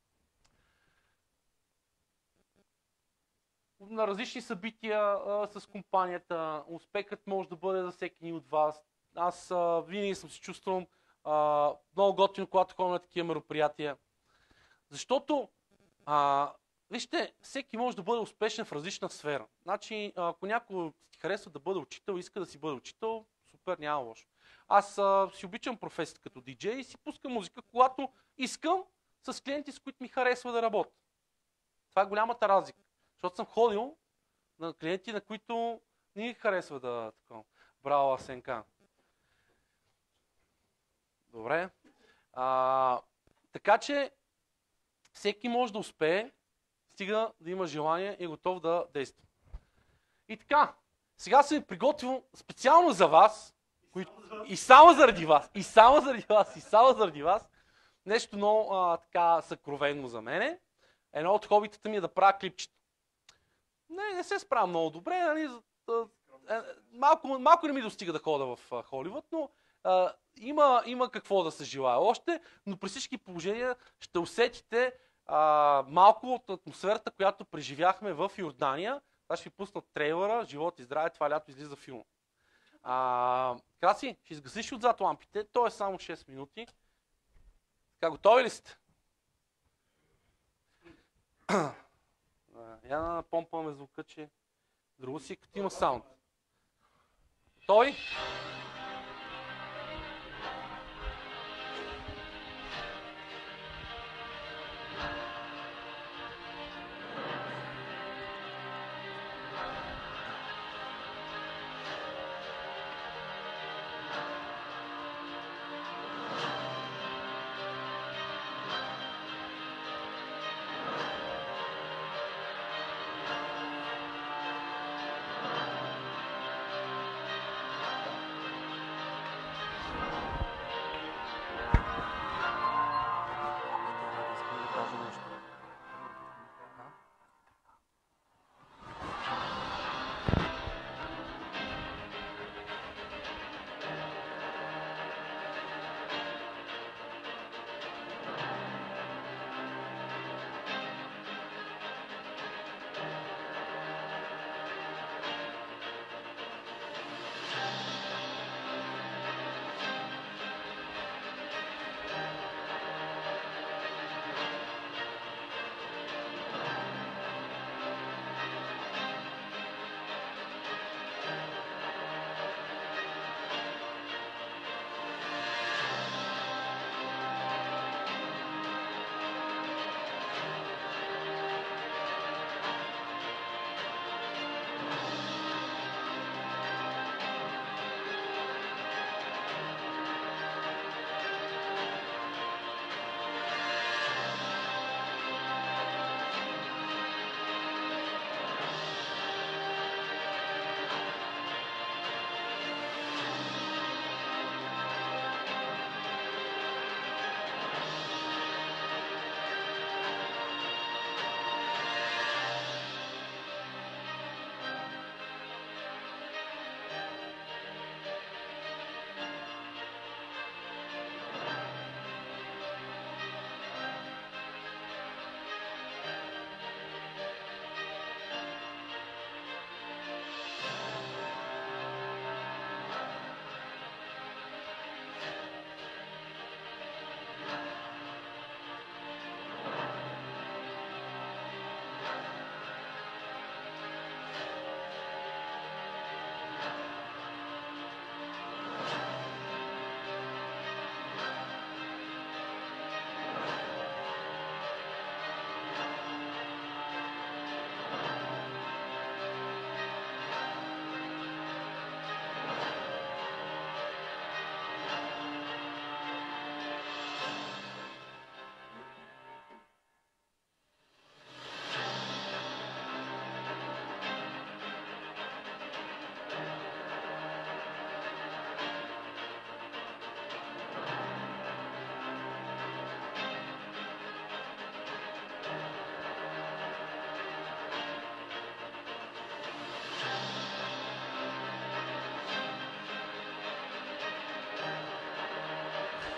[SPEAKER 3] На различни събития с компанията, успехът може да бъде за всеки един от вас. Аз винаги съм се чувствам много готино, когато ходя на такива мероприятия. Защото, вижте, всеки може да бъде успешен в различна сфера. Значи, ако някой ти харесва да бъде учител, иска да си бъде учител, супер, няма лошо. Аз си обичам професията като диджей и си пускам музика, когато искам, с клиенти, с които ми харесва да работя. Това е голямата разлика. Защото съм ходил на клиенти, на които не ми харесва да такова. Браво, Асенка. Добре. Така че всеки може да успее, стига да има желание и е готов да действа. И така, сега съм приготвил специално за вас, и само заради вас, и само заради вас, и само заради вас, нещо много така съкровенно за мене. Едно от хобитата ми е да правя клипчета. Не се справя много добре, нали? Малко не ми достига да хода в Холивуд, но има какво да се желая още, но при всички положения ще усетите малко от атмосферата, която преживяхме в Йордания. Аз ще ви пусна трейлера, живот и здраве, това лято излиза филма. Краси, ще изгасиш отзад лампите, то е само 6 минути. Така, готови ли сте? Я да напомпаме звука, че друго си като има саунд. Готови?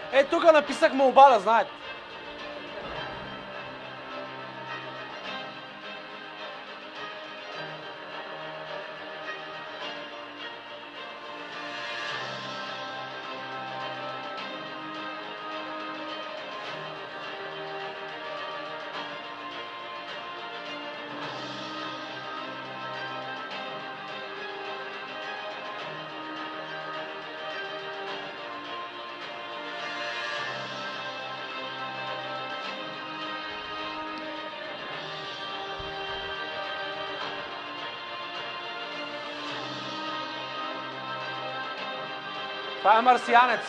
[SPEAKER 3] Е, тук написах молба, да знаете. Това е марсианец.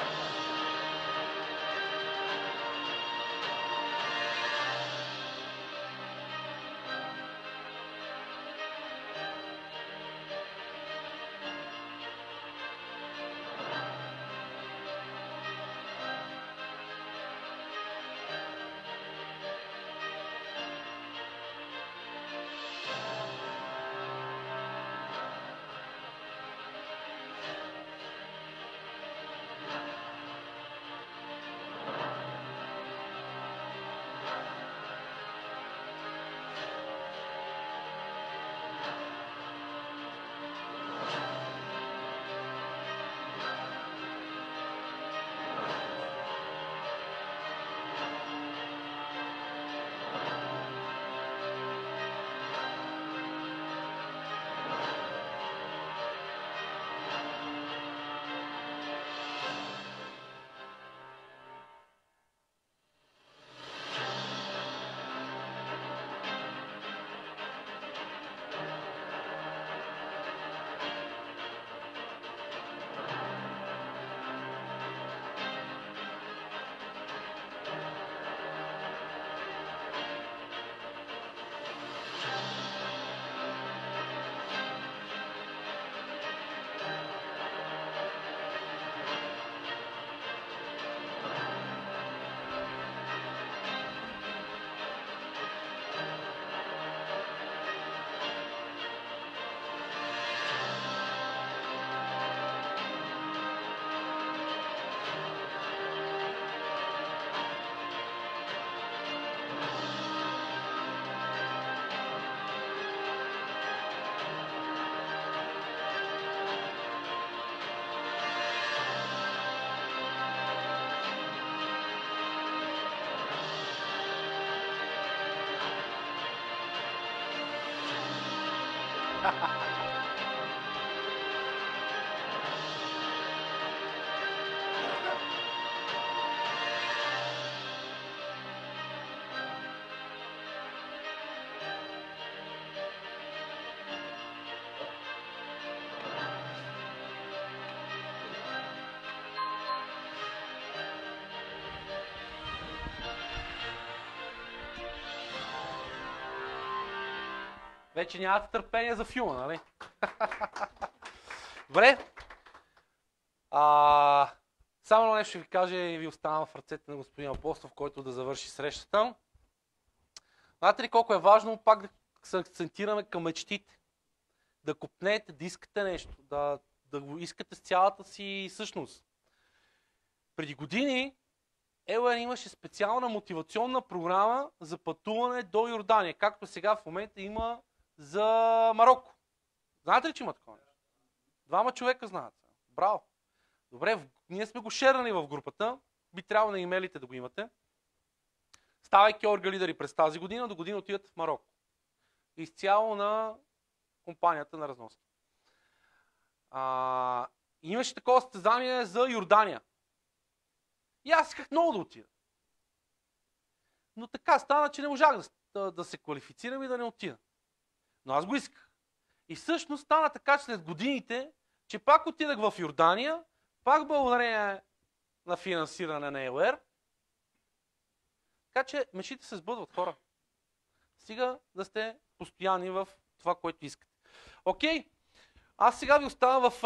[SPEAKER 3] Вече нямате търпение за филма, нали? Добре. Само нещо ще ви кажа и ви остана в ръцете на господин Апостолов, който да завърши срещата. Знаете ли колко е важно пак да се акцентираме към мечтите? Да копнете, да искате нещо, да го искате с цялата си същност. Преди години Елен имаше специална мотивационна програма за пътуване до Йордания, както сега в момента има за Марокко. Знаете ли, че има такова нещо? 2 човека знаят. Браво! Добре, ние сме го шернали в групата. Би трябвало на имейлите да го имате. Ставайки орга лидери през тази година, до година отидат в Марокко. Изцяло на компанията на разноски. Имаше такова състезание за Йордания. И аз исках много да отида. Но така стана, че не можах да се квалифицирам и да не отида. Но аз го исках. И всъщност стана така, че след годините, че пак отидах в Йордания, пак благодарение на финансиране на ЕЛР. Така че мечтите се сбъдват, хора. Стига да сте постоянни в това, което искате. Окей, аз сега ви оставам в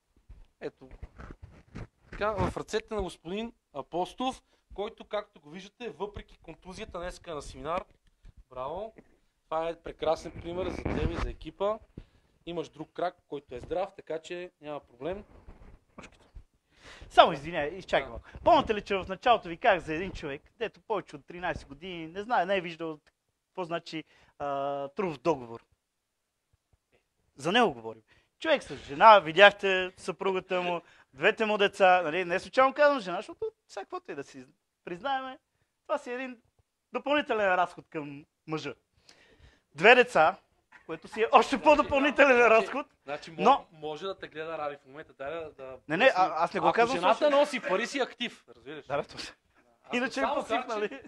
[SPEAKER 3] ръцете на господин Апостолов, който, както го виждате, въпреки контузията днеска на семинар, браво, това е прекрасен пример за теб и за екипа. Имаш друг крак, който е здрав, така че няма проблем.
[SPEAKER 1] Само извиняй, изчакай малко. Помните ли, че в началото ви казах за един човек, дето повече от 13 години, не знае, не е виждал какво значи трудов договор. За него говорим. Човек с жена, видяхте съпругата му, двете му деца, нали? Не случайно казвам жена, защото всякаквото и да си признаеме, това си един допълнителен разход към мъжа. 2 деца, което си е още по-допълнителен разход.
[SPEAKER 3] Значи
[SPEAKER 1] но...
[SPEAKER 3] може да те гледа Ради в момента. Да...
[SPEAKER 1] Не, аз не го казвам.
[SPEAKER 3] Ако жената носи пари, си актив, разбираш.
[SPEAKER 1] Да, иначе е пасив, нали?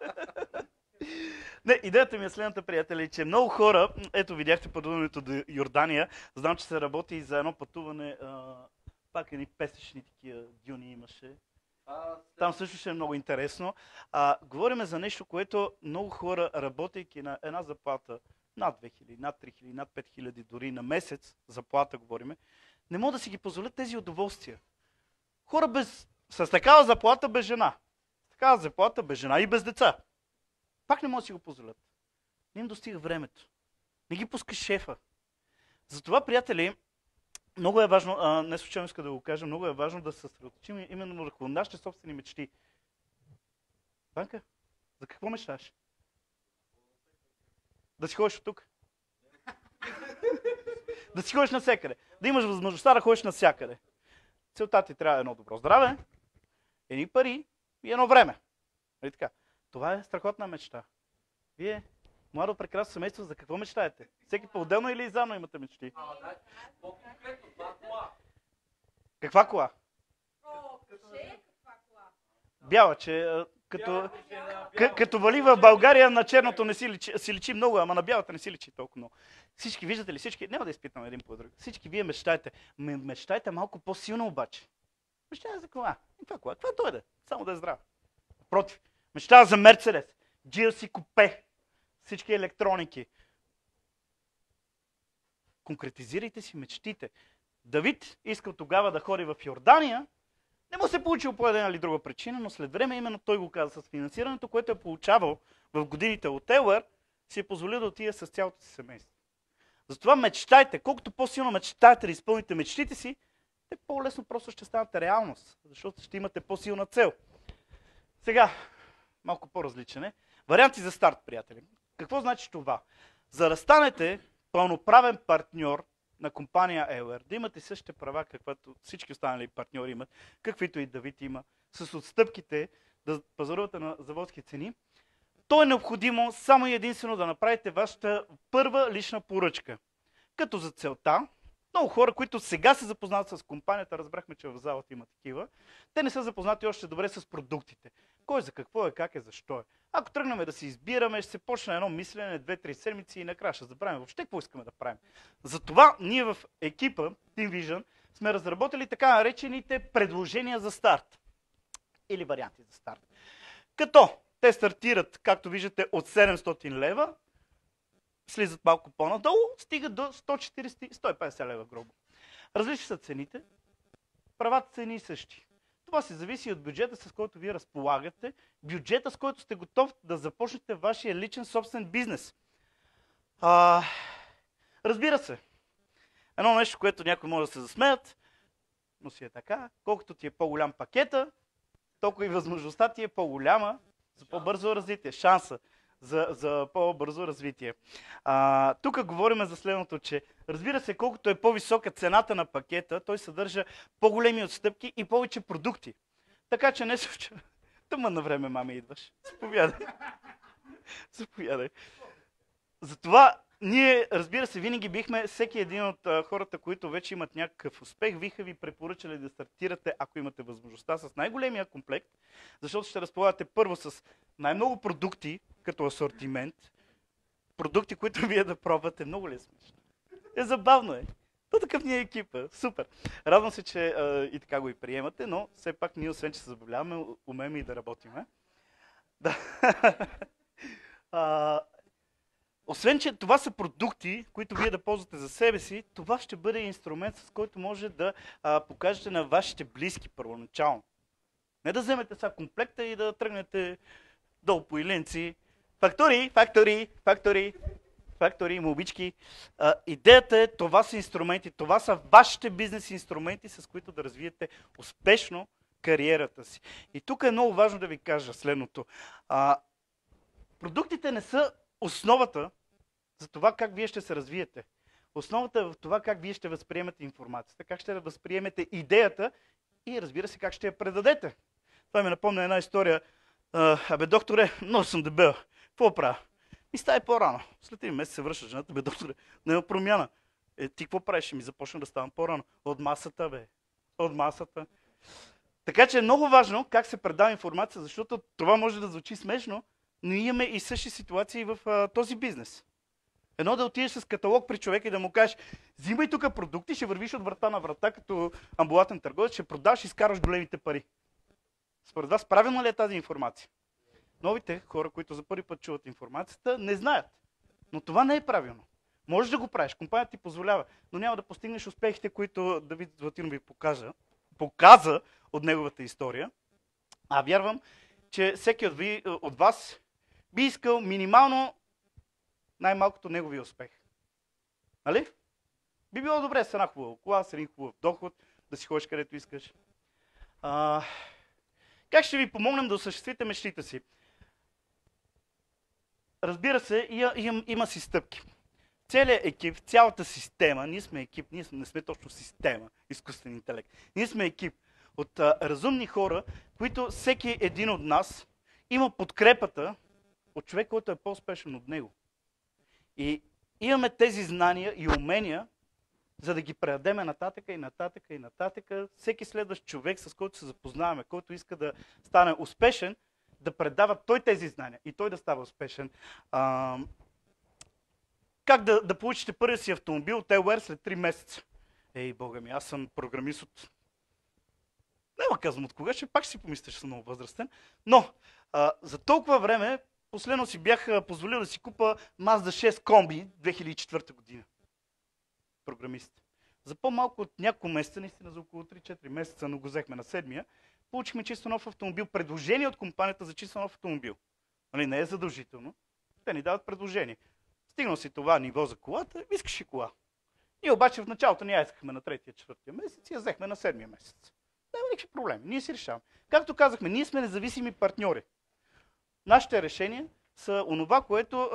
[SPEAKER 1] Не, идеята ми е следната, приятели, че много хора, ето видяхте пътуването до Йордания, знам, че се работи за едно пътуване, пак едни песечни такива дюни имаше. Там също ще е много интересно. Говорим за нещо, което много хора, работейки на една заплата, над 2000, над 3000, над 5000 дори на месец, заплата говориме, не могат да си ги позволят тези удоволствия. Хора с такава заплата без жена. С такава заплата без жена и без деца. Пак не могат да си го позволят. Не им достига времето. Не ги пуска шефа. Затова, приятели, много е важно, не случайно иска да го кажа, много е важно да се съсредоточим именно върху нашите собствени мечти. Банка, за какво мечташ? Да си ходиш от тук? Да си ходиш навсякъде. Да имаш възможността да ходиш навсякъде. Целта ти трябва едно добро здраве, едни пари и едно време. Нали така? Това е страхотна мечта. Вие, младо прекрасно семейство, за какво мечтаете? Всеки по-отделно или и заедно имате мечти?
[SPEAKER 3] По-конкретно, това кола.
[SPEAKER 1] Каква кола? Бяла, че като вали в България на черното не си личи много, ама на бялата не си личи толкова много. Всички, виждате ли, всички, няма да изпитам един по друг. Всички вие мечтаете. Мечтайте малко по-силно обаче. Мечтайте за кола. Каква кола? Каква дойде? Само да е здрава. Против. Мечтая за Мерцедес, GLC купе, всички електроники. Конкретизирайте си мечтите. Давид искал тогава да ходи в Йордания. Не му се получило по една или друга причина, но след време именно той го каза с финансирането, което е получавал в годините от Елър, си е позволил да отиде с цялото си семейство. Затова мечтайте. Колкото по-силно мечтаете да изпълните мечтите си, те по-лесно просто ще станат реалност, защото ще имате по-силна цел. Сега, малко по-различен е. Варианти за старт, приятели. Какво значи това? За да станете пълноправен партньор на компания Елър, да имате същите права, каквито всички останали партньори имат, каквито и Давид има, с отстъпките да пазарувате на заводски цени, то е необходимо само и единствено да направите вашата първа лична поръчка. Като за целта, много хора, които сега се запознават с компанията, разбрахме, че в залата има такива, те не са запознати още добре с продуктите. Кой за какво е, как е, защо е. Ако тръгнем да се избираме, ще се почне едно мислене, 2-3 седмици и накрая ще забравим въобще какво искаме да правим. Затова ние в екипа Team Vision сме разработили така наречените предложения за старт. Или варианти за старт. Като те стартират, както виждате, от 700 лева, слизат малко по-надолу, стигат до 140-150 лева грубо. Различни са цените, правата са едни и същи. Това се зависи от бюджета, с който вие разполагате, бюджета, с който сте готов да започнете вашия личен собствен бизнес. Разбира се, едно нещо, което някой може да се засмеят, но си е така, колкото ти е по-голям пакета, толкова и възможността ти е по-голяма за по-бързо развитие, шанса за по-бързо развитие. Тук говорим за следното, че разбира се, колкото е по-висока цената на пакета, той съдържа по-големи отстъпки и повече продукти. Така че не случва. Тъмън на време, мами, идваш. Заповядай. Заповядай. Затова ние, разбира се, винаги бихме, всеки един от хората, които вече имат някакъв успех, биха ви препоръчали да стартирате, ако имате възможността, с най-големия комплект, защото ще разполагате първо с най-много продукти, като асортимент, продукти, които вие да пробвате. Много ли е смешно? Забавно е. То такъв ни е екипа. Супер. Радвам се, че и така го и приемате, но все пак ние, освен че се забавляваме, умеем и да работиме. Да. Освен, че това са продукти, които вие да ползвате за себе си, това ще бъде инструмент, с който може да покажете на вашите близки първоначално. Не да вземете сега комплекта и да тръгнете долу по Илинци. Фактори, фактори, фактори. Factory и молбички. Идеята е, това са инструменти, това са вашите бизнес инструменти, с които да развиете успешно кариерата си. И тук е много важно да ви кажа следното. Продуктите не са основата за това как вие ще се развиете. Основата е в това как вие ще възприемете информацията, как ще възприемете идеята и разбира се как ще я предадете. Това ми напомня една история. Докторе, много съм дебел. Какво правя? И става по-рано. След 3 месеца се връща жената, докторе, няма промяна. Ти какво правиш? Ще ми започна да ставам по-рано. От масата, От масата. Така че е много важно как се предава информация, защото това може да звучи смешно, но имаме и същи ситуации в този бизнес. Едно да отидеш с каталог при човека и да му кажеш, взимай тук продукти, ще вървиш от врата на врата като амбулатен търговец, ще продаваш и изкараш големите пари. Според вас правилна ли е тази информация? Новите хора, които за първи път чуват информацията, не знаят. Но това не е правилно. Можеш да го правиш, компанията ти позволява, но няма да постигнеш успехите, които Давид Златинов ви показа от неговата история. Вярвам, че всеки от вас би искал минимално най-малкото неговия успех. Нали? Би било добре с една хубава кола, с един хубав доход, да си ходиш където искаш. Как ще ви помогнем да осъществите мечтите си? Разбира се, има си стъпки. Целият екип, цялата система, ние сме екип, ние не сме точно система, изкуствен интелект. Ние сме екип от разумни хора, които всеки един от нас има подкрепата от човек, който е по-успешен от него. И имаме тези знания и умения, за да ги предадеме нататък и нататък и нататък. Всеки следващ човек, с който се запознаваме, който иска да стане успешен, да предава той тези знания и той да става успешен. Как да получите първия си автомобил от Елуер след 3 месеца? Ей, бога ми, аз съм програмист от... Няма казвам от кога, пак ще си помисля, че съм много възрастен. Но за толкова време, последно си бях позволил да си купа Mazda 6 комби 2004 година. Програмист. За по-малко от няколко месеца, наистина за около 3-4 месеца, но го взехме на 7-я, получихме чисто нов автомобил. Предложение от компанията за чисто нов автомобил. Не е задължително. Те ни дават предложение. Стигнал си това ниво за колата, искаш и кола. Ние обаче в началото не я искахме на 3-4 месец и я взехме на 7-я месец. Няма никакви проблеми. Ние си решаваме. Както казахме, ние сме независими партньори. Нашите решения са онова, което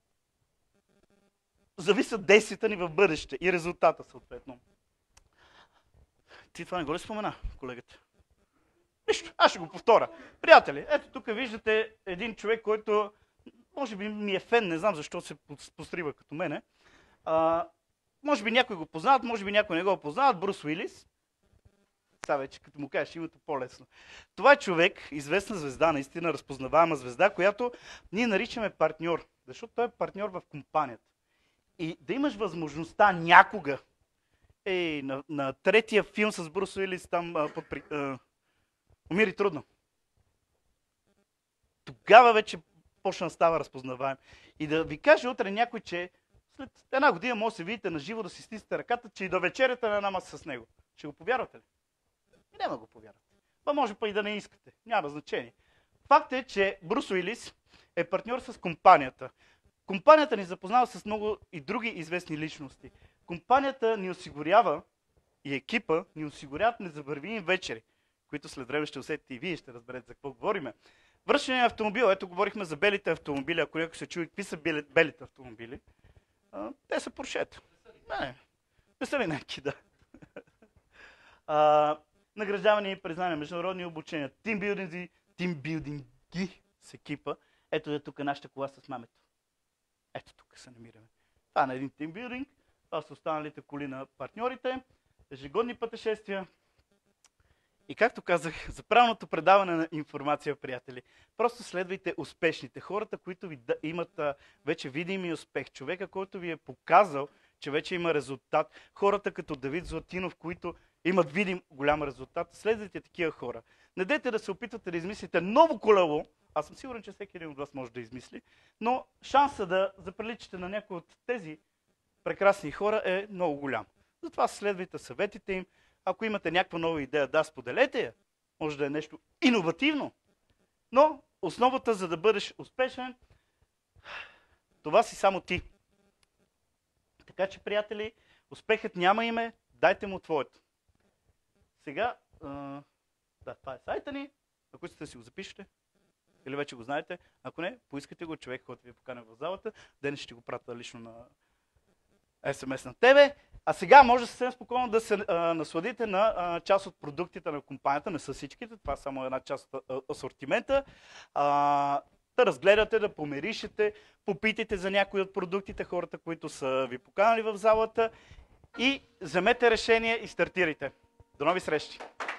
[SPEAKER 1] зависят действията ни в бъдеще и резултата съответно. Ти това не го ли спомена, колегата? Нищо, аз ще го повторя. Приятели, ето тук виждате един човек, който може би ми е фен, не знам защо се пострива като мене. Може би някой го познават, може би някой не го познават. Брус Уилис. Сега вече, като му кажеш името, по-лесно. Това е човек, известна звезда, наистина разпознаваема звезда, която ние наричаме партньор, защото той е партньор в компанията. И да имаш възможността някога, на третия филм с Брус Уилис, там умири трудно. Тогава вече почна да става разпознаваем. И да ви каже утре някой, че след една година може да се видите на живо, да си стиснете ръката, че и да вечеряте на една маса с него. Ще го повярвате ли? И няма го повярвате. Може па и да не искате. Няма значение. Факт е, че Брус Уилис е партньор с компанията. Компанията ни запознава с много и други известни личности. Компанията ни осигурява и екипа ни осигуряват незабравими вечери, които след време ще усетите и вие, ще разберете за какво говориме. Връщане на автомобил. Ето говорихме за белите автомобили. Ако някой се чуи какви са белите автомобили, те са Поршета. Не са винайки, да. Награждаване и признания, международни обучения, тимбилдинги с екипа. Ето е тук нашата кола с мамето. Ето тук се намираме. Това е на един тимбилдинг. Това са останалите коли на партньорите. Ежегодни пътешествия. И както казах, за правилното предаване на информация, приятели, просто следвайте успешните. Хората, които ви имат вече видими успех. Човека, който ви е показал, че вече има резултат. Хората като Давид Златинов, които имат видим голям резултат. Следвайте такива хора. Не дейте да се опитвате да измислите ново колело. Аз съм сигурен, че всеки един от вас може да измисли. Но шанса да заприличате на някой от тези прекрасни хора е много голям. Затова следвайте съветите им. Ако имате някаква нова идея, да, споделете я. Може да е нещо иновативно. Но основата, за да бъдеш успешен, това си само ти. Така че, приятели, успехът няма име, дайте му твоето. Сега, да, това е сайта ни. Ако искате да си го запишете, или вече го знаете. Ако не, поискате го, човек, който ви е поканен в залата. Денес ще го пратя лично на СМС на тебе. А сега може съвсем спокойно да се насладите на част от продуктите на компанията, не са всичките, това е само една част от асортимента. Да разгледате, да помиришете, попитайте за някои от продуктите, хората, които са ви поканали в залата и вземете решение и стартирайте. До нови срещи!